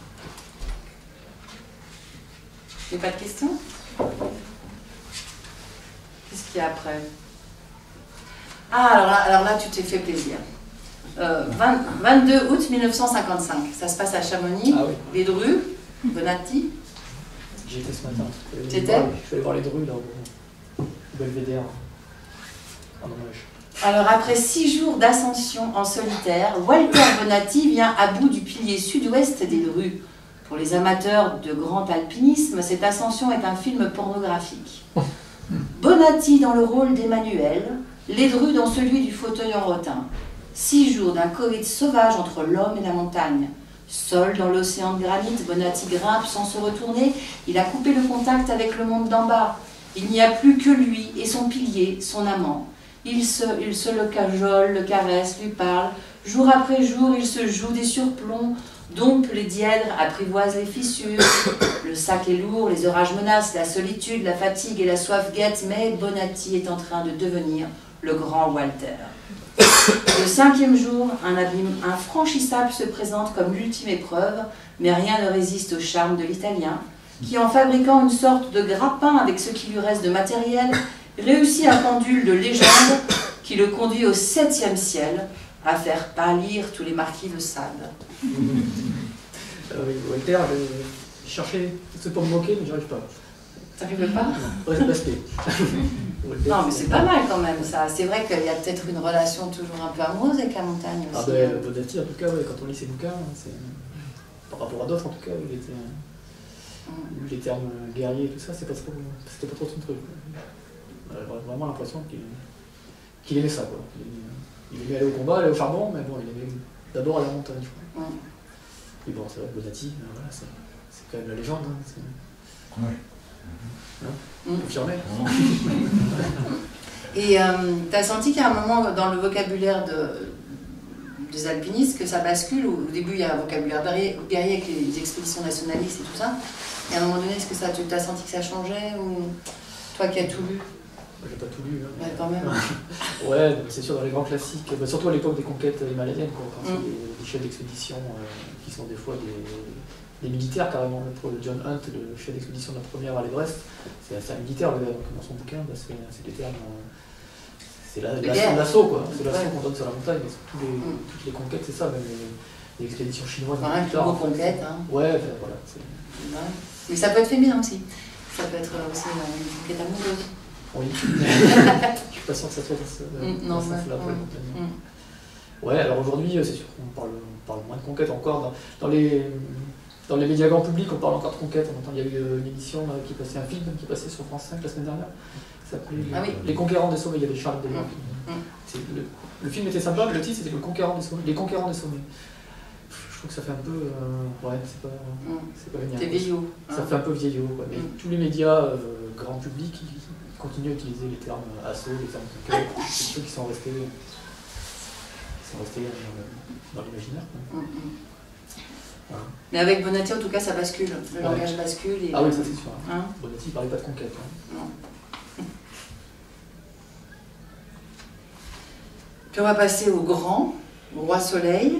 Il n'y a pas de questions? Qu'est-ce qu'il y a après? Ah, alors là, tu t'es fait plaisir. 22 août 1955, ça se passe à Chamonix, les Drus, Bonatti.
J'y étais ce matin.
Tu étais?
Je suis allé voir les Drus là au Belvédère, en hommage.
Alors après 6 jours d'ascension en solitaire, Walter Bonatti vient à bout du pilier sud-ouest des Drus. Pour les amateurs de grand alpinisme, cette ascension est un film pornographique. Bonatti dans le rôle d'Emmanuel, les Drus dans celui du fauteuil en rotin. 6 jours d'un coït sauvage entre l'homme et la montagne. Seul dans l'océan de granit, Bonatti grimpe sans se retourner. Il a coupé le contact avec le monde d'en bas. Il n'y a plus que lui et son pilier, son amant. Il se le cajole, le caresse, lui parle. Jour après jour, il se joue des surplombs, dompte les dièdres, apprivoise les fissures. Le sac est lourd, les orages menacent, la solitude, la fatigue et la soif guettent, mais Bonatti est en train de devenir le grand Walter. Le 5e jour, un abîme infranchissable se présente comme l'ultime épreuve, mais rien ne résiste au charme de l'Italien, qui en fabriquant une sorte de grappin avec ce qui lui reste de matériel, réussit un pendule de légende qui le conduit au 7e ciel, à faire pâlir tous les marquis de Sade.
Walter, je cherchais, c'est pour me moquer, mais j'y arrive pas.
T'arrives pas?
Respect.
Non, mais c'est pas mal quand même, ça. C'est vrai qu'il y a peut-être une relation toujours un peu amoureuse avec la montagne aussi.
Ah ben, Bonatti, en tout cas, quand on lit ses bouquins, par rapport à d'autres, en tout cas, les termes guerriers et tout ça, c'était pas trop son truc. On avait vraiment l'impression qu'il aimait ça, quoi. Il aimait aller au combat, aller au charbon, mais bon, il aimait d'abord aller à la montagne, je crois. Et bon, c'est vrai que Bonatti, voilà, c'est quand même la légende. Hein, confirmé.
Et tu as senti qu'il y a un moment dans le vocabulaire des alpinistes que ça bascule, où au début il y a un vocabulaire guerrier avec les expéditions nationalistes et tout ça, et à un moment donné, est-ce que tu as senti que ça changeait, ou toi qui as tout lu?
J'ai pas tout lu. Hein,
ouais, quand même.
Ouais, c'est sûr, dans les grands classiques, surtout à l'époque des conquêtes himalayennes, quand c'est des chefs d'expédition qui sont des fois des militaires carrément. Pour le John Hunt, le chef d'expédition de la première à l'Everest, c'est un militaire, le gars, donc dans son bouquin, c'est des termes. C'est l'assaut, quoi. C'est l'assaut qu'on donne sur la montagne. Toutes les conquêtes, c'est ça, même les expéditions chinoises.
Une plus grosse conquête. Hein.
Ouais, ben, voilà.
Mais ça peut être féminin aussi. Ça peut être aussi une conquête amoureuse.
Oui. Je suis pas sûr que ça soit dans ce sens-là pour la montagne.
Ouais,
alors aujourd'hui, c'est sûr qu'on parle moins de conquête encore. Dans les dans les médias grand public, on parle encore de conquête. Il y a eu une émission qui passait, un film qui passait sur France 5 la semaine dernière. Ça s'appelait Les Conquérants des sommets. Il y avait Charles Delon. Le film était sympa, mais le titre c'était Les Conquérants des sommets. Les Conquérants des sommets. Je trouve que ça fait un peu. Ouais, c'est pas génial.
C'est vieillot.
Ça fait un peu vieillot. Quoi. Mais tous les médias grand public ils continuent à utiliser les termes assaut, les termes conquête. C'est ceux qui sont restés dans l'imaginaire. Voilà.
Mais avec Bonatti, en tout cas, ça bascule. Le langage bascule. Et
ah oui, ça c'est sûr.
Hein,
Bonatti, il parlait pas de conquête.
Non. Puis on va passer au grand, au roi Soleil.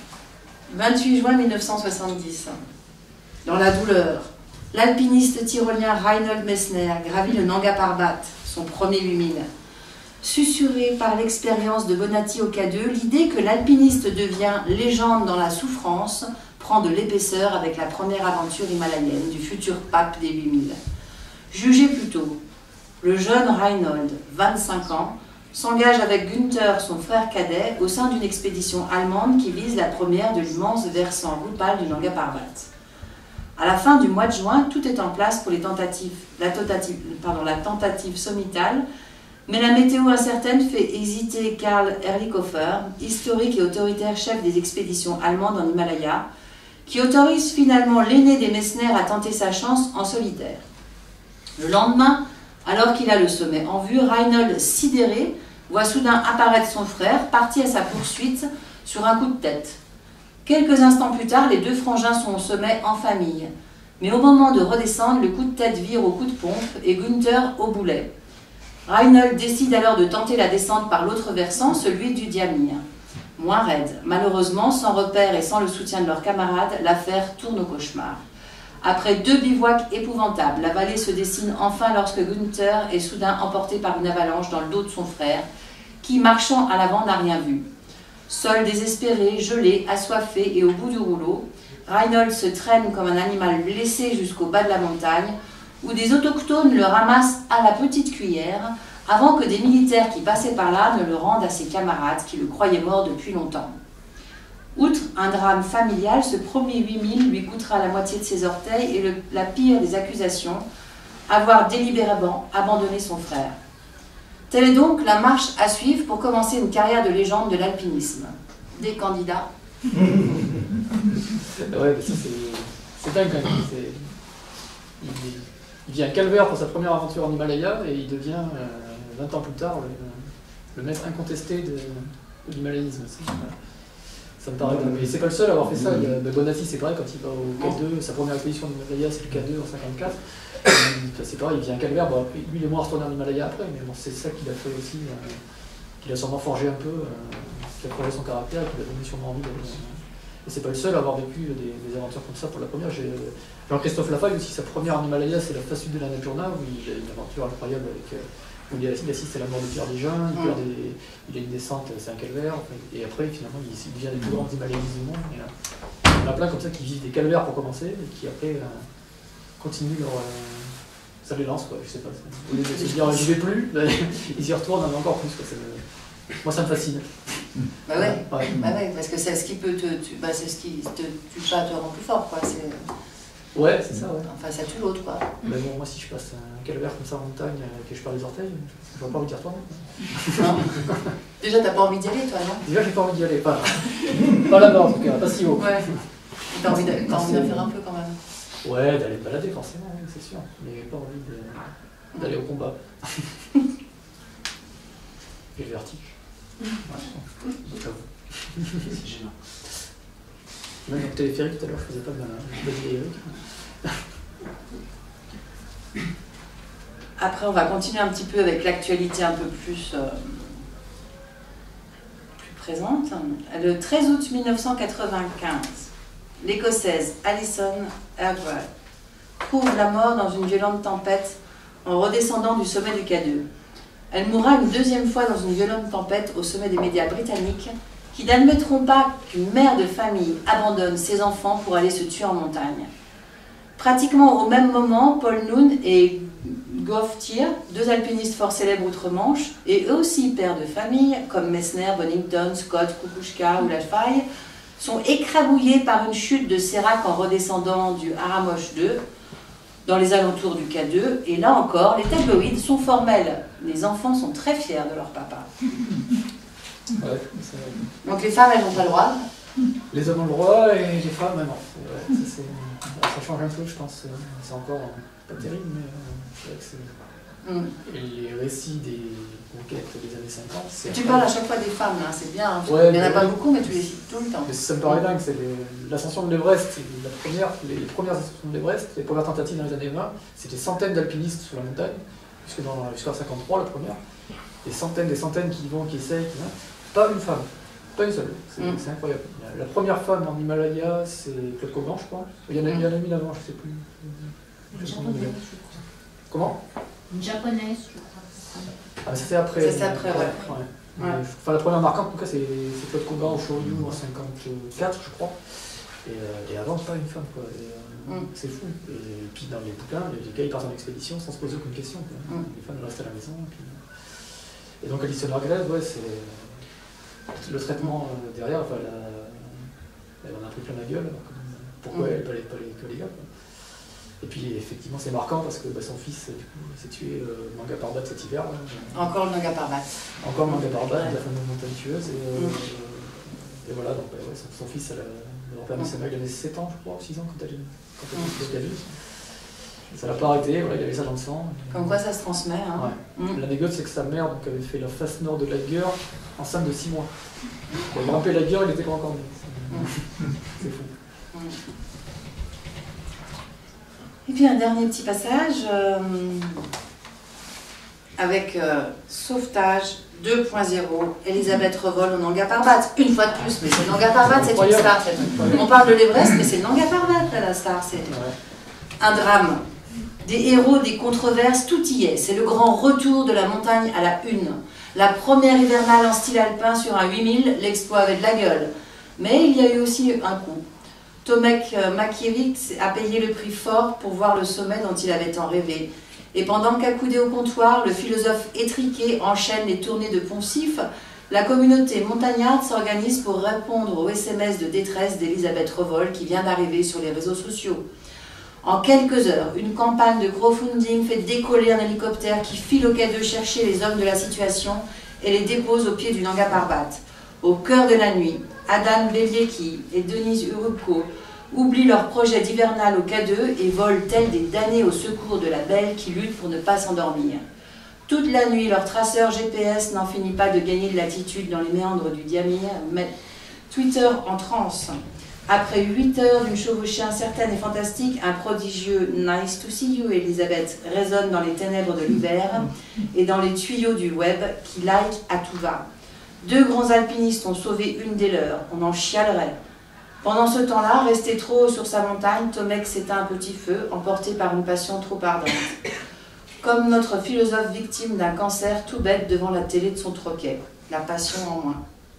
28 juin 1970. Dans la douleur, l'alpiniste tyrolien Reinhold Messner gravit le Nanga Parbat, son premier 8000. Susurré par l'expérience de Bonatti au K2, l'idée que l'alpiniste devient légende dans la souffrance prend de l'épaisseur avec la première aventure himalayenne du futur pape des 8000. Jugez plutôt, le jeune Reinhold, 25 ans, s'engage avec Günther, son frère cadet, au sein d'une expédition allemande qui vise la première de l'immense versant Rupal du Nanga Parbat. À la fin du mois de juin, tout est en place pour la tentative sommitale, mais la météo incertaine fait hésiter Karl Ehrlichhofer, historique et autoritaire chef des expéditions allemandes en Himalaya, qui autorise finalement l'aîné des Messner à tenter sa chance en solitaire. Le lendemain, alors qu'il a le sommet en vue, Reinhold, sidéré, voit soudain apparaître son frère, parti à sa poursuite sur un coup de tête. Quelques instants plus tard, les deux frangins sont au sommet en famille. Mais au moment de redescendre, le coup de tête vire au coup de pompe et Günther au boulet. Reinhold décide alors de tenter la descente par l'autre versant, celui du Diamir. Moins raide. Malheureusement, sans repère et sans le soutien de leurs camarades, l'affaire tourne au cauchemar. Après 2 bivouacs épouvantables, la vallée se dessine enfin lorsque Günther est soudain emporté par une avalanche dans le dos de son frère, qui, marchant à l'avant, n'a rien vu. Seul, désespéré, gelé, assoiffé et au bout du rouleau, Reinhold se traîne comme un animal blessé jusqu'au bas de la montagne, où des autochtones le ramassent à la petite cuillère, avant que des militaires qui passaient par là ne le rendent à ses camarades qui le croyaient mort depuis longtemps. Outre un drame familial, ce premier 8000 lui coûtera la moitié de ses orteils et la pire des accusations, avoir délibérément abandonné son frère. Telle est donc la marche à suivre pour commencer une carrière de légende de l'alpinisme. Des candidats.
Ouais, ça c'est dingue quand même. Il vient calvaire pour sa première aventure en Himalaya et il devient 20 ans plus tard le maître incontesté de l'himalayisme. Ça me paraît dingue. Et c'est pas le seul à avoir fait ça. Bonatti, c'est pareil, quand il va au K2, sa première expédition en Himalaya, c'est le K2 en 54. C'est pareil, il vient calvaire. Bon, après, lui, il est moins retourné en Himalaya après, mais bon, c'est ça qu'il a fait aussi, qu'il a sûrement forgé un peu, qui a forgé son caractère, qui lui a donné sûrement envie de. Et c'est pas le seul à avoir vécu des aventures comme ça pour la première. Jean-Christophe Lafaille aussi, sa première en Himalaya, c'est la face sud de la Napurna, où il a une aventure incroyable où il assiste à la mort de Pierre Desjeunes, il a une descente, c'est un calvaire, et après finalement il devient les plus grands Himalayistes du monde. Il y en a plein comme ça qui vivent des calvaires pour commencer, et qui après continuent leur. Ça les lance, quoi, je sais pas. Au lieu de se dire j'y vais plus, ils y retournent encore plus. Quoi. Moi ça me fascine.
Bah ouais, parce que c'est ce qui peut c'est ce qui te tue pas, te rend plus fort, quoi.
Ouais, c'est ça, ouais.
Enfin, ça tue l'autre, quoi.
Mais bon, moi, si je passe un calvaire comme ça en montagne, que je perds les orteils, je n'aurais pas envie d'y retourner.
Non. Déjà, t'as pas envie d'y aller, toi, non?
Déjà, j'ai pas envie d'y aller. Pas là-bas, en tout cas, pas si haut.
Ouais. T'as envie d'en faire un peu, quand même.
Ouais, d'aller me balader, forcément, oui, c'est sûr. Mais pas envie d'aller au combat. Et le vertige.
C'est gênant.
Même dans le téléphérique, tout à l'heure, je faisais pas de téléphérique.
Après, on va continuer un petit peu avec l'actualité un peu plus présente. Le 13 août 1995, l'Écossaise Alison Eargwall trouve la mort dans une violente tempête en redescendant du sommet du K2. Elle mourra une deuxième fois dans une violente tempête au sommet des médias britanniques qui n'admettront pas qu'une mère de famille abandonne ses enfants pour aller se tuer en montagne. Pratiquement au même moment, Paul Noon et Geoff Tyr, 2 alpinistes fort célèbres outre-Manche, et eux aussi pères de famille, comme Messner, Bonington, Scott, Kukushka ou Lafaille, sont écrabouillés par une chute de sérac en redescendant du Haramosh 2, dans les alentours du K2. Et là encore, les tabloïds sont formels. Les enfants sont très fiers de leur papa.
Ouais,
donc les femmes, elles n'ont pas le droit.
Les hommes ont le droit et les femmes, non. Ça change un peu, je pense. C'est encore pas terrible, mais c'est vrai que c'est... Et les récits des conquêtes des années 50, c'est...
Tu parles à chaque fois des femmes, là, c'est bien. Hein.
Ouais,
il n'y en a pas beaucoup, mais tu les cites tout le temps.
Mais ça me paraît dingue, c'est l'ascension de l'Everest, les premières ascensions de l'Everest, les premières tentatives dans les années 20, c'était centaines d'alpinistes sur la montagne, jusqu'en 53, la première, des centaines qui y vont, qui essayent, pas une femme, pas une seule, c'est incroyable. La première femme en Himalaya, c'est Claude Coban, je crois. Il y en a une avant, je sais plus. Comment?
Une japonaise, je crois.
Ah, ça c'est après.
C'est après, ouais.
Enfin, la première marquante, en tout cas, c'est Claude Coban au Shoryu en 54, je crois. Et avant, pas une femme, quoi. C'est fou. Et puis dans les bouquins, les gars, ils partent en expédition sans se poser aucune question, quoi. Les femmes restent à la maison. Et donc, Alison Hargrave, ouais, c'est le traitement derrière. Enfin, elle en a pris plein la gueule. Pourquoi elle, pas les gars, quoi. Et puis effectivement c'est marquant parce que son fils du coup s'est tué Nanga Parbat cet hiver.
Encore le Nanga Parbat.
Encore le Nanga Parbat, la fameuse montagne tueuse. Et voilà, donc son fils, leur père national, il avait 7 ans je crois, 6 ans quand elle a vu. Ça l'a pas arrêté, voilà, il avait ça dans le sang.
Comme quoi ça se transmet. Hein.
Ouais. L'anecdote c'est que sa mère donc, avait fait la face nord de Lagueur enceinte de 6 mois. Il a grimpé Lagueur, il était pas encore né. C'est fou.
Et puis un dernier petit passage avec Sauvetage 2.0, Elisabeth Revol au Nanga Parbat. Une fois de plus, mais c'est le Nanga Parbat, c'est une star. On parle de l'Everest, mais c'est le Nanga Parbat, là, la star. C'est un drame. Des héros, des controverses, tout y est. C'est le grand retour de la montagne à la une. La première hivernale en style alpin sur un 8000, l'exploit avait de la gueule. Mais il y a eu aussi un coup. Tomek Makiewicz a payé le prix fort pour voir le sommet dont il avait tant rêvé. Et pendant qu'accoudé au comptoir, le philosophe étriqué enchaîne les tournées de poncifs, la communauté montagnarde s'organise pour répondre aux SMS de détresse d'Elisabeth Revol qui vient d'arriver sur les réseaux sociaux. En quelques heures, une campagne de crowdfunding fait décoller un hélicoptère qui file au K2 chercher les hommes de la situation et les dépose au pied du Nanga Parbat. Au cœur de la nuit, Adam Belieki et Denise Urubko oublient leur projet d'hivernal au K2 et volent tels des damnés au secours de la belle qui lutte pour ne pas s'endormir. Toute la nuit, leur traceur GPS n'en finit pas de gagner de latitude dans les méandres du Diamir, mais Twitter en transe. Après 8 heures d'une chevauchée incertaine et fantastique, un prodigieux « Nice to see you, Elisabeth » résonne dans les ténèbres de l'hiver et dans les tuyaux du web qui like à tout va. 2 grands alpinistes ont sauvé une des leurs, on en chialerait. Pendant ce temps-là, resté trop haut sur sa montagne, Tomek s'éteint un petit feu, emporté par une passion trop ardente. Comme notre philosophe victime d'un cancer tout bête devant la télé de son troquet. La passion en moins.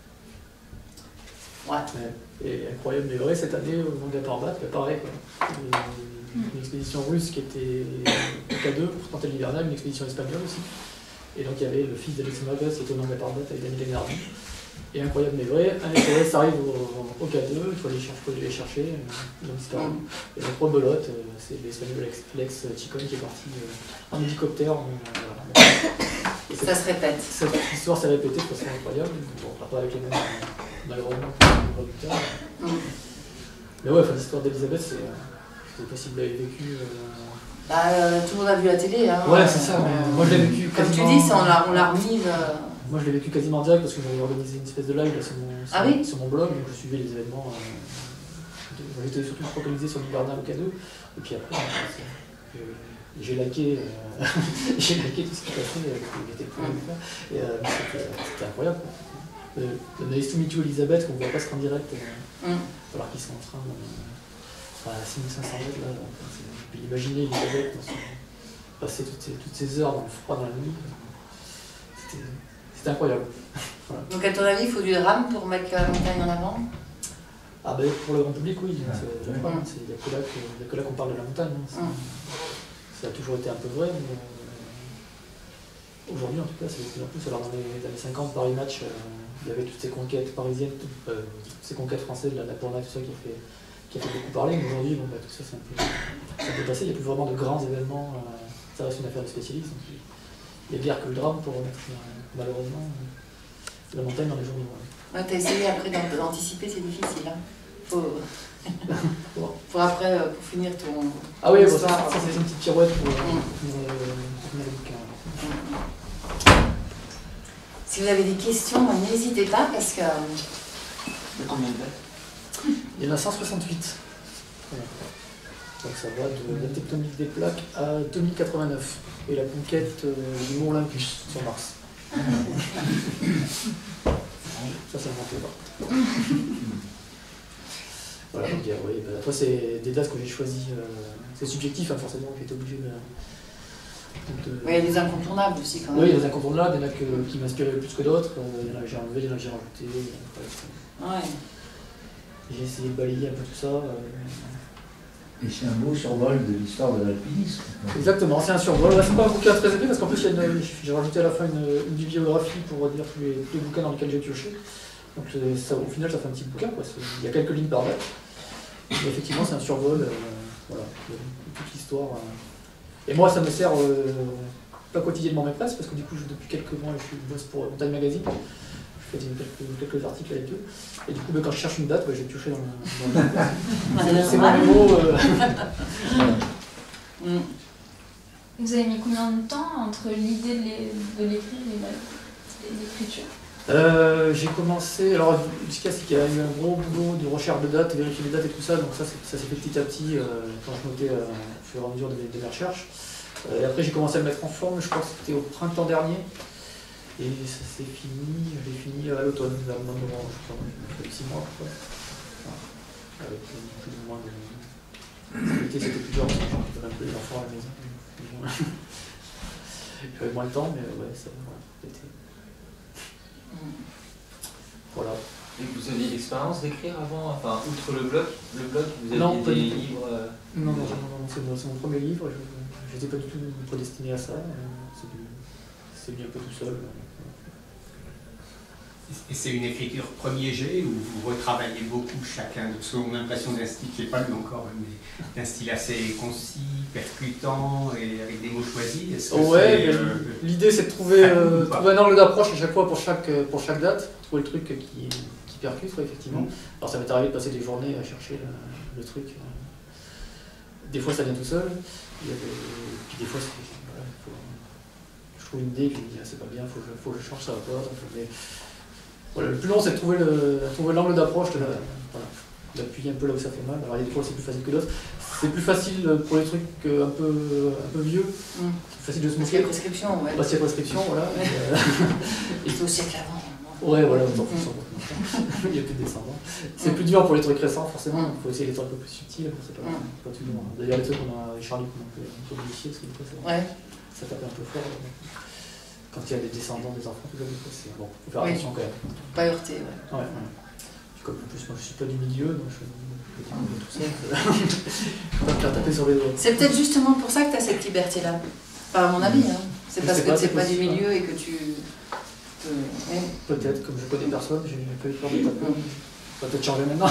Ouais.
Et incroyable, mais vrai, cette année, au Nanga Parbat, pareil, quoi. Une expédition russe qui était au K2 pour tenter l'hivernal, une expédition espagnole aussi. Et donc il y avait le fils d'Alexandre Magas qui était au Nanga Parbat avec Daniel Lenardi. Et incroyable mais vrai, un SOS arrive au K2, il faut aller les chercher, ils ont disparu. Et donc rebelote, c'est l'espagnol Alex Chicon qui est parti en hélicoptère.
Et ça se répète.
Cette histoire s'est répétée de façon incroyable, bon, pas avec les mêmes malheureusement que les producteurs. Mais ouais, l'histoire d'Elisabeth, c'est, je sais pas si vous l'avez vécu.
Tout le monde a vu la télé. Hein.
Ouais, c'est ça, mais moi je l'ai vécu quasiment.
Comme tu dis, on l'a remise.
Moi je l'ai vécu quasiment en direct parce que j'avais organisé une espèce de live là, sur mon blog, donc je suivais les événements. J'étais surtout focalisé sur l'hivernal au K2, et puis après, j'ai liké tout ce qui passait, j'étais cool avec ça, et c'était incroyable. Le Nice to meet you Elisabeth, qu'on ne voit pas en direct, alors qu'ils sont en train à 6500 mètres là. Puis imaginez Elisabeth passer toutes ces heures dans le froid, dans la nuit. C'était incroyable. Voilà.
Donc à ton avis, il faut du drame pour mettre la montagne en avant?
Ah ben pour le grand public, oui. Il n'y a que là qu'on parle de la montagne. Ça a toujours été un peu vrai, mais aujourd'hui en tout cas, c'est de plus en plus. Alors dans les années 50, Paris Match il y avait toutes ces conquêtes parisiennes, ces conquêtes françaises, la Napoléon, tout ça qui a fait beaucoup parler, mais aujourd'hui, bon, bah, tout ça c'est un peu passé, il n'y a plus vraiment de grands événements, ça reste une affaire de spécialistes. Donc, il n'y a guère que le drame pour remettre malheureusement la montagne dans les journaux.
Ouais, t'as essayé après d'anticiper, c'est difficile. Hein. Pour après, pour finir ton.
Ah oui, bon, ça c'est une petite pirouette pour finir le bouquin.
Si vous avez des questions, n'hésitez pas parce que.
Combien de dates?
Il y en a 168. Voilà. Donc ça va de la tectonique des plaques à 2089 et la conquête du mont Olympus sur Mars. Ça ne manquait pas. Voilà, donc oui, après c'est des dates que j'ai choisies, c'est subjectif hein, forcément, j'ai été obligé de...
Oui, il y a des incontournables aussi quand même.
Oui, il y a des incontournables, il y en a qui m'inspiraient plus que d'autres, il y en a que j'ai enlevé, il y en a que j'ai rajouté.
Ouais.
J'ai essayé de balayer un peu tout ça.
Et c'est un beau survol de l'histoire de l'alpinisme.
Exactement, c'est un survol. Ouais, c'est pas un bouquin très épais parce qu'en plus j'ai rajouté à la fin une bibliographie pour dire tous les bouquins dans lesquels j'ai pioché. Donc ça, au final ça fait un petit bouquin, quoi. Il y a quelques lignes par date. Mais effectivement c'est un survol, voilà, de toute l'histoire. Et moi ça me sert pas quotidiennement mais presque parce que du coup depuis quelques mois je bosse pour Montagne Magazine. Je fais quelques articles avec eux. Et du coup, quand je cherche une date, je vais piocher dans le... C'est mon mémo.
Vous avez mis combien de temps entre l'idée de l'écrire et l'écriture?
J'ai commencé... Alors, ce qu'il y a, c'est qu'il y a eu un gros boulot de recherche de dates, vérifier les dates et tout ça. Donc ça s'est fait petit à petit quand je notais au fur et à mesure de mes recherches. Et après, j'ai commencé à le mettre en forme. Je crois que c'était au printemps dernier. Et ça s'est fini, je l'ai fini à l'automne, vers le mois de novembre, je crois, avec 6 mois, quoi. Enfin, avec plus ou moins de... L'été c'était plus dur, parce que j'avais un peu les enfants à la maison. J'avais moins le temps, mais ouais, ça l'été. Voilà.
Et vous aviez l'expérience d'écrire avant, enfin, outre le blog, vous aviez
non,
des livres
Non, c'est mon premier livre, je n'étais pas du tout prédestiné à ça, c'est venu un peu tout seul.
Et c'est une écriture premier jet où vous retravaillez beaucoup chacun, selon l'impression d'un style, je n'ai pas lu encore, mais d'un style assez concis, percutant et avec des mots choisis.
Ouais, l'idée c'est de trouver un angle d'approche à chaque fois pour chaque date, trouver le truc qui percute, effectivement. Alors ça m'est arrivé de passer des journées à chercher le truc. Des fois ça vient tout seul, puis des fois voilà, je trouve une idée, puis je me dis c'est pas bien, faut que je change ça va pas. Mais, voilà, le plus long c'est de trouver l'angle d'approche, d'appuyer un peu là où ça fait mal. Alors il y a des fois c'est plus facile que d'autres. C'est plus facile pour les trucs un peu vieux, c'est facile de se moquer.
C'est la prescription, ouais.
C'est la prescription, voilà.
Il faut au siècle avant.
Ouais, voilà, il n'y a plus de descendants. C'est plus dur pour les trucs récents, forcément, il faut essayer d'être un peu plus subtil, c'est pas toujours. D'ailleurs, les trucs qu'on a avec Charlie, qu'on a un peu modifié, parce que des fois ça tape un peu fort. Quand il y a des descendants, des enfants, tout ça, c'est bon, il faut faire attention quand même.
Pas heurter, ouais.
Comme en plus, moi je suis pas du milieu, donc je découvre tout ça. Je peux pas me faire taper sur les doigts.
C'est peut-être justement pour ça que tu as cette liberté-là. Enfin, à mon avis, hein. C'est parce que tu n'es pas du milieu et que tu.
Peut-être, comme je connais personne, j'ai pas eu peur de taper. Ça va peut-être changer maintenant.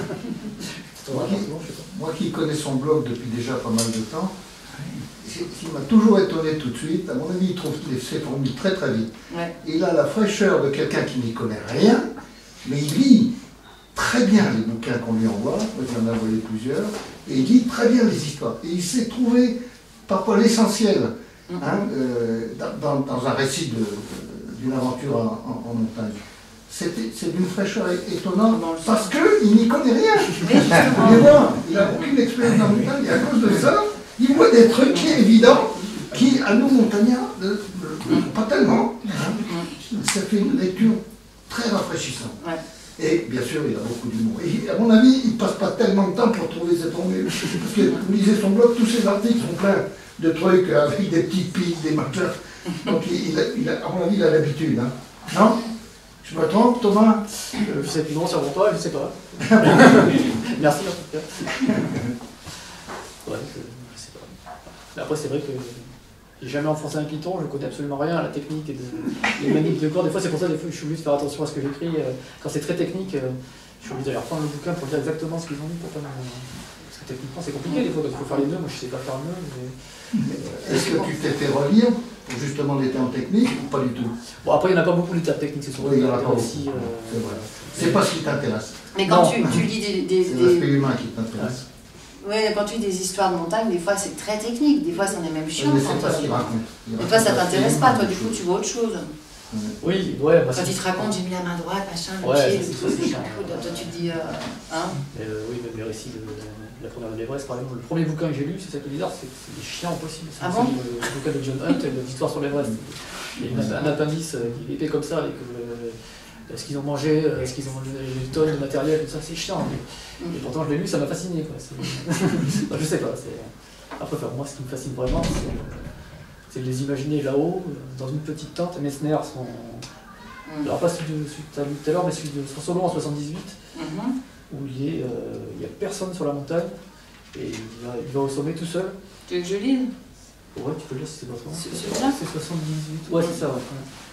Moi qui connais son blog depuis déjà pas mal de temps, ce qui m'a toujours étonné tout de suite, à mon avis, il trouve ses formules très très vite. Il a la fraîcheur de quelqu'un qui n'y connaît rien, mais il lit très bien les bouquins qu'on lui envoie, il en a volé plusieurs, et il lit très bien les histoires. Et il sait trouver parfois l'essentiel dans un récit d'une aventure en montagne. C'est d'une fraîcheur étonnante parce qu'il n'y connaît rien. Il n'a aucune expérience en montagne et à cause de ça, il voit des trucs qui sont évidents, qui à nous montagnards, pas tellement. Ça fait une lecture très rafraîchissante. Et bien sûr, il a beaucoup d'humour. Et à mon avis, il ne passe pas tellement de temps pour trouver cette formule. Parce que vous lisez son blog, tous ses articles sont pleins de trucs avec des petites piques, des machins. Donc à mon avis, il a l'habitude. Non ? Je me trompe, Thomas?
Je sais plus, non, c'est pour toi, je sais pas. Merci en tout cas. Ouais, je sais pas. Mais après, c'est vrai que j'ai jamais enfoncé un piton, je connais absolument rien à la technique et les manips de corps. Des fois, c'est pour ça, des fois, je suis obligé de faire attention à ce que j'écris. Quand c'est très technique, je suis obligé d'aller reprendre le bouquin pour dire exactement ce qu'ils ont dit pour pas parce que techniquement, c'est compliqué des fois, parce qu'il faut faire les nœuds. Moi, je sais pas faire un nœud.
Est-ce que tu t'es fait relire pour justement les termes techniques ou pas du tout?
Bon, après, il n'y en a pas beaucoup les termes techniques, c'est surtout
oui, il y en a pas
aussi.
C'est pas ce qui t'intéresse.
Mais quand tu lis
c'est l'aspect humain qui t'intéresse.
Oui, quand tu lis des histoires de montagne, des fois c'est très technique, des fois c'en est même chiant.
Mais c'est pas ce qu'il raconte.
Des fois ça t'intéresse pas, toi du coup tu vois autre chose.
Oui, ouais.
Quand il te raconte, j'ai mis la main droite, machin, le pied, le truc, toi tu te dis. Hein
oui, même les récits de la première de l'Everest, par exemple, le premier bouquin que j'ai lu, c'est ça qui est bizarre, c'est chiant impossible.
Ah bon?
Le bouquin de John Hunt, l'histoire sur l'Everest. Il y a un appendice qui est épais comme ça, avec ce qu'ils ont mangé, ce qu'ils ont mangé, les tonnes de matériel, tout ça, c'est chiant. Et pourtant, je l'ai lu, ça m'a fasciné. Quoi. Enfin, je sais pas. Après, moi, ce qui me fascine vraiment, c'est de les imaginer là-haut, dans une petite tente. Messner, alors pas celui que tu as lu tout à l'heure, mais celui de son solo en 78, où il y a personne sur la montagne, et il va au sommet tout seul.
Tu veux que je lise?
Ouais, tu peux le lire si c'est pas trop.
C'est celui-là?
C'est 78. Ouais, c'est ça, ouais.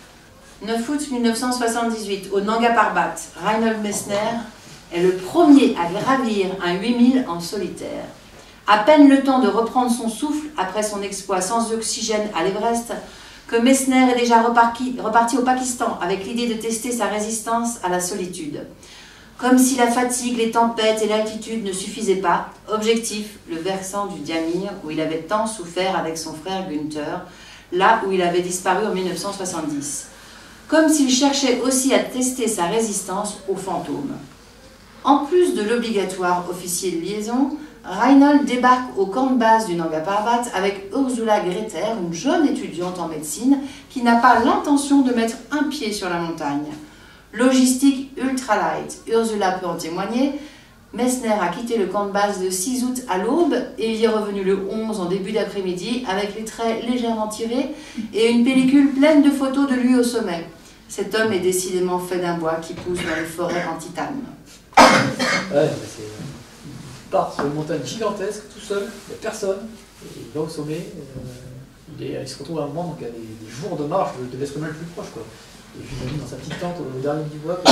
9 août 1978, au Nanga Parbat, Reinhold Messner est le premier à gravir un 8000 en solitaire. À peine le temps de reprendre son souffle après son exploit sans oxygène à l'Everest, que Messner est déjà reparti au Pakistan avec l'idée de tester sa résistance à la solitude. Comme si la fatigue, les tempêtes et l'altitude ne suffisaient pas, objectif, le versant du Diamir, où il avait tant souffert avec son frère Günther, là où il avait disparu en 1970. Comme s'il cherchait aussi à tester sa résistance aux fantômes. En plus de l'obligatoire officier de liaison, Reinhold débarque au camp de base du Nanga Parbat avec Ursula Greter, une jeune étudiante en médecine qui n'a pas l'intention de mettre un pied sur la montagne. Logistique ultralight, Ursula peut en témoigner. Messner a quitté le camp de base le 6 août à l'aube et il est revenu le 11 en début d'après-midi avec les traits légèrement tirés et une pellicule pleine de photos de lui au sommet. Cet homme est décidément fait d'un bois qui pousse dans les forêts en titane.
Ouais, il part sur une montagne gigantesque, tout seul, il n'y a personne, et il va au sommet, il se retrouve à un moment, donc il y a des jours de marche de l'être humain le plus proche, quoi. Et j'imagine dans sa petite tente au dernier du bois,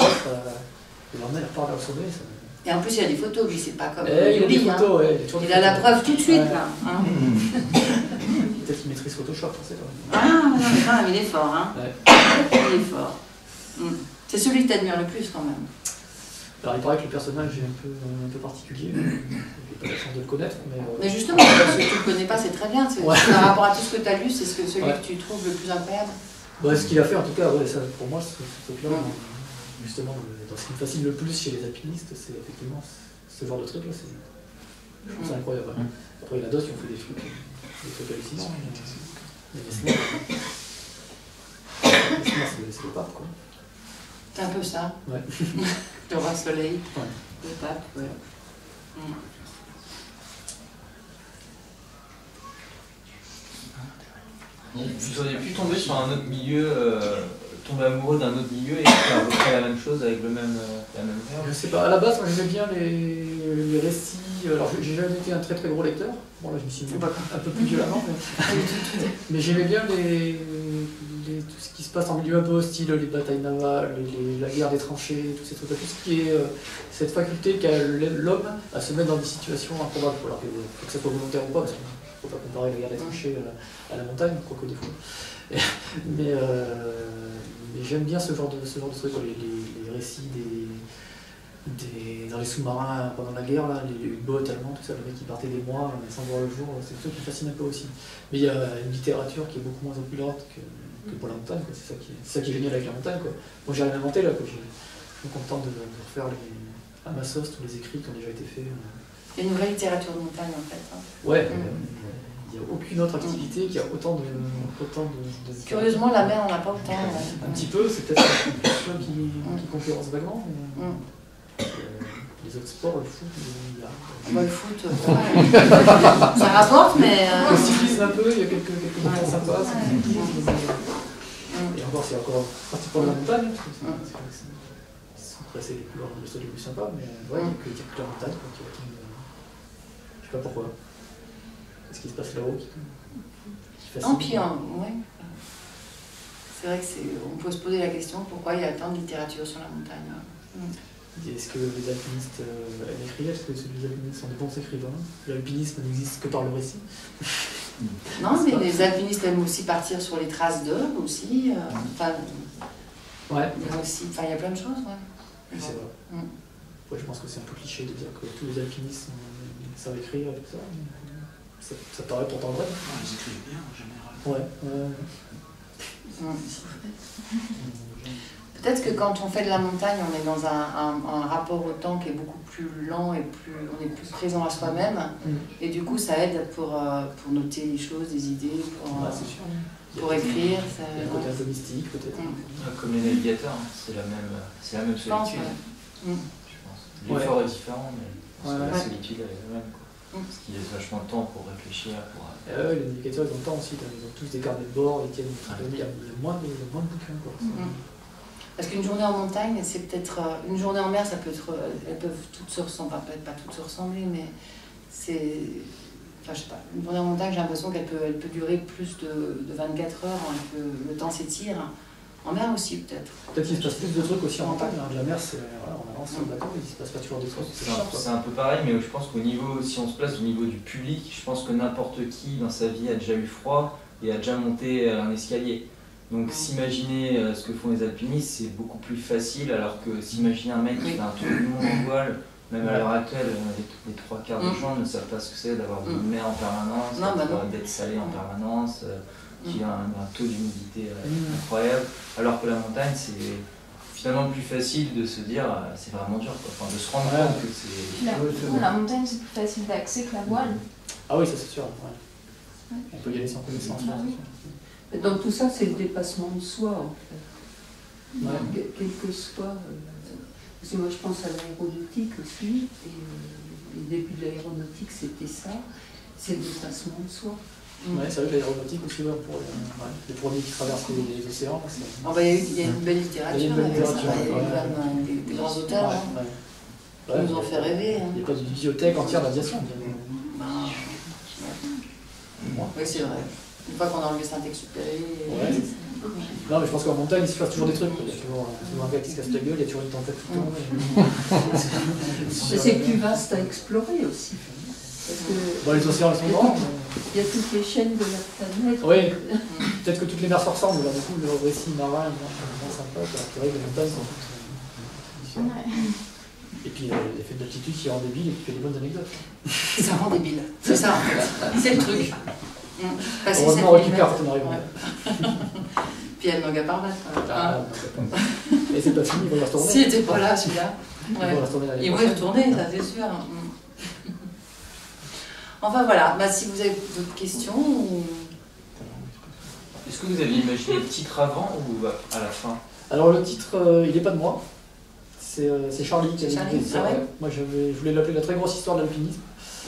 et l'emmène, il repart vers le sommet. Ça...
Et en plus, il y a des photos, lui, c'est pas comme.
Il a des photos, ouais.
Il a la preuve tout de suite, là. Hein.
Peut-être qu'il maîtrise Photoshop, on sait pas.
Ah, non, mais quand même, il est fort, hein. Ouais. Il est fort. C'est celui que tu admires le plus, quand même.
Alors, il paraît que le personnage est un peu particulier. Je n'ai pas la chance de le connaître, mais...
Mais justement, parce que tu ne le connais pas, c'est très bien. Par rapport à tout ce que tu as lu, c'est celui que tu trouves le plus incroyable.
Bah, ce qu'il a fait, en tout cas, ouais, ça, pour moi, ce truc-là, justement, ce qui me fascine le plus chez les alpinistes, c'est effectivement ce genre de truc-là. Je trouve ça incroyable. Ouais. Après, il y en a d'autres qui ont fait des trucs hallucinants. Mais Messner, c'est le pape, quoi.
C'est un peu ça.
Ouais.
Le roi soleil,
ouais.
Le pape, ouais.
Vous auriez pu tomber sur un autre milieu, tomber amoureux d'un autre milieu et faire à peu près la même chose avec la même verbe?
Je sais pas, à la base, moi j'aimais bien les récits. Alors j'ai jamais été un très très gros lecteur. Bon là je me suis mis un peu plus violemment. Mais j'aimais bien tout ce qui se passe en milieu un peu hostile, les batailles navales, la guerre des tranchées, tous ces trucs-là, tout ce qui est cette faculté qu'a l'homme à se mettre dans des situations improbables, alors que ça soit volontaire ou pas, parce qu'il ne faut pas comparer la guerre des tranchées à la montagne, quoique des fois. Mais j'aime bien ce genre de trucs, les récits dans les sous-marins pendant la guerre, là, les U-boats allemands, tout ça, les mecs qui partaient des mois sans voir le jour, c'est des trucs qui me fascinent un peu aussi. Mais il y a une littérature qui est beaucoup moins opulente que pour la montagne, quoi. C'est ça qui est génial avec la montagne, quoi. Moi j'ai rien inventé là, quoi. Je suis content de refaire à ma sauce tous les écrits qui ont déjà été faits.
Il y a une vraie littérature de montagne en fait. Hein.
Ouais, il n'y a aucune autre activité qui a autant de
Curieusement, la mer on n'a pas autant.
Un petit peu, c'est peut-être une question qui concurrence vaguement. Les autres sports, le foot, il y a...
Bah, le foot, ça rapporte, mais...
Le cyclisme un peu, il y a quelques moments sympas. Et encore, c'est encore pratiquement de la montagne, parce que sans presser les couleurs de sol les plus sympas, mais ouais, il y a que la montagne, je sais pas pourquoi. Qu'est-ce qui se passe là-haut facile.
Non, puis, ouais. C'est vrai qu'on peut se poser la question pourquoi il y a tant de littérature sur la montagne.
Est-ce que les alpinistes aiment écrire? Est-ce que les alpinistes sont de bons écrivains? L'alpinisme n'existe que par le récit.
Non, mais les alpinistes aiment aussi partir sur les traces d'eux aussi.
Ouais.
Il y a aussi, il y a plein de choses. Ouais.
Oui, c'est vrai. Ouais, je pense que c'est un peu cliché de dire que tous les alpinistes savent écrire et tout ça. Ça paraît pourtant vrai.
Ils écrivent bien en général.
Ouais. Peut-être que quand on fait de la montagne, on est dans un rapport au temps qui est beaucoup plus lent et on est plus présent à soi-même. Et du coup, ça aide pour noter les choses, des idées, pour écrire.
Il y a un côté un peu mystique, peut-être.
Comme les navigateurs, c'est la même solitude. Je pense. L'effort est différent, mais la solitude elle est la même. Parce qu'ils laissent vachement de temps pour réfléchir.
Les navigateurs, ils ont le temps aussi. Ils ont tous des carnets de bord, ils tiennent il y a moins de bouquins.
Parce qu'une journée en montagne, c'est peut-être... une journée en mer, ça peut être... Elles peuvent toutes se ressembler, peut-être pas toutes se ressembler, mais c'est... Enfin, je sais pas. Une journée en montagne, j'ai l'impression qu'elle peut durer plus de 24 heures, le temps s'étire. En mer aussi, peut-être.
Peut-être qu'il se passe plus de trucs aussi en montagne. La mer, c'est... on avance sur le bateau, il se passe pas toujours des trucs.
C'est un peu pareil, mais je pense qu'au niveau... Si on se place au niveau du public, je pense que n'importe qui dans sa vie a déjà eu froid et a déjà monté un escalier. Donc s'imaginer ce que font les alpinistes, c'est beaucoup plus facile, alors que s'imaginer un mec qui fait un tour du monde en voile, même à l'heure actuelle, les 3/4 des gens ne savent pas ce que c'est d'avoir de mer en permanence, d'être salé en permanence, qui a un taux d'humidité incroyable, alors que la montagne, c'est finalement plus facile de se dire c'est vraiment dur, enfin, de se rendre compte que c'est...
La montagne, c'est plus facile d'accès que la voile.
Ah oui, ça c'est sûr. On peut y aller sans connaissance.
Donc tout ça, c'est le dépassement de soi, en fait. Quel que soit... parce que moi, je pense à l'aéronautique aussi, et le début de l'aéronautique, c'était ça, c'est le dépassement de soi.
Ouais, c'est vrai que l'aéronautique aussi, pour les premiers qui traversent les océans.
Il y a une belle littérature. Il y a des grands auteurs qui nous ont fait rêver.
Il n'y a pas de bibliothèque entière d'aviation.
Oui, c'est vrai. Une fois qu'on a enlevé Saint-Exupéry.
Non, mais je pense qu'en montagne, il se passe toujours des trucs. Il y a toujours un gars qui se casse la gueule, il y a toujours une tempête tout le temps.
C'est plus vaste à explorer aussi. Parce que
les océans, ils sont grands.
Il y a toutes les chaînes de la planète.
Oui, peut-être que toutes les mers se ressemblent. Du coup, le récit marin est moins sympa. C'est vrai que les montagnes sont toutes différentes. Et puis l'effet d'altitude qui rend débile et qui fait des bonnes anecdotes.
Ça rend débile. C'est ça, en fait. C'est le truc.
Heureusement, on récupère quand on arrive.
Puis il y a Nanga Parbat.
Et c'est pas fini, il va y retourner.
S'il n'était pas là, celui-là.
Il va
y retourner, ça c'est sûr. Enfin voilà, si vous avez d'autres questions.
Est-ce que vous aviez imaginé le titre avant ou à la fin?
Alors le titre, il n'est pas de moi. C'est Charlie qui a dit ça. Moi je voulais l'appeler La très grosse histoire de l'alpinisme.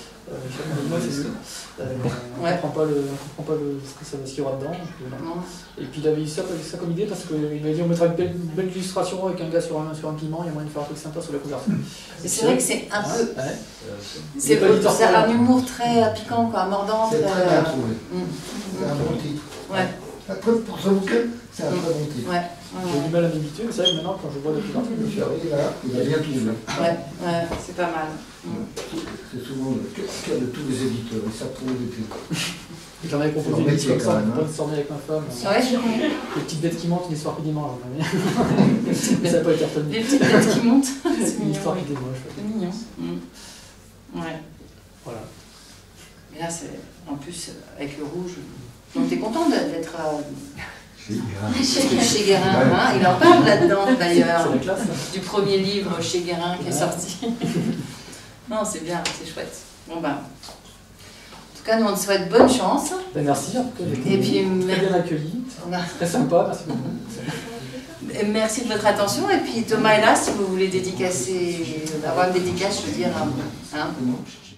On ne comprend pas ce qu'il y aura dedans. Et puis il avait eu ça comme idée parce qu'il m'a dit on mettra une belle illustration avec un gars sur un piment, il y a moyen de faire un truc sympa sur la couverture.
C'est vrai que c'est un peu. C'est un humour très piquant, mordant.
C'est très bien trouvé. C'est un bon titre. Pour ce bouquin, c'est un très bon titre.
J'ai du mal à m'habituer, mais c'est vrai que maintenant, quand je vois la couverture,
il a bien trouvé.
C'est pas mal.
C'est souvent le cas de tous les éditeurs, ils savent trouver des titres.
J'en avais proposé une histoire comme ça, une bonne soirée avec ma femme. Les petites bêtes qui montent, une histoire qui démange. Mais ça n'a pas été retenu.
Les petites bêtes qui montent,
c'est une histoire qui démange.
C'est mignon. Ouais.
Voilà.
Mais là, c'est en plus avec le rouge. Donc t'es content d'être chez Guérin. Il en parle là-dedans d'ailleurs. Du premier livre chez Guérin qui est sorti. Non, c'est bien, c'est chouette. Bon ben. En tout cas, nous on te souhaite bonne chance.
Merci.
Et puis
très bien accueilli. Très sympa, merci beaucoup.
Et merci de votre attention. Et puis Thomas est là si vous voulez dédicacer, avoir une dédicace, je veux dire.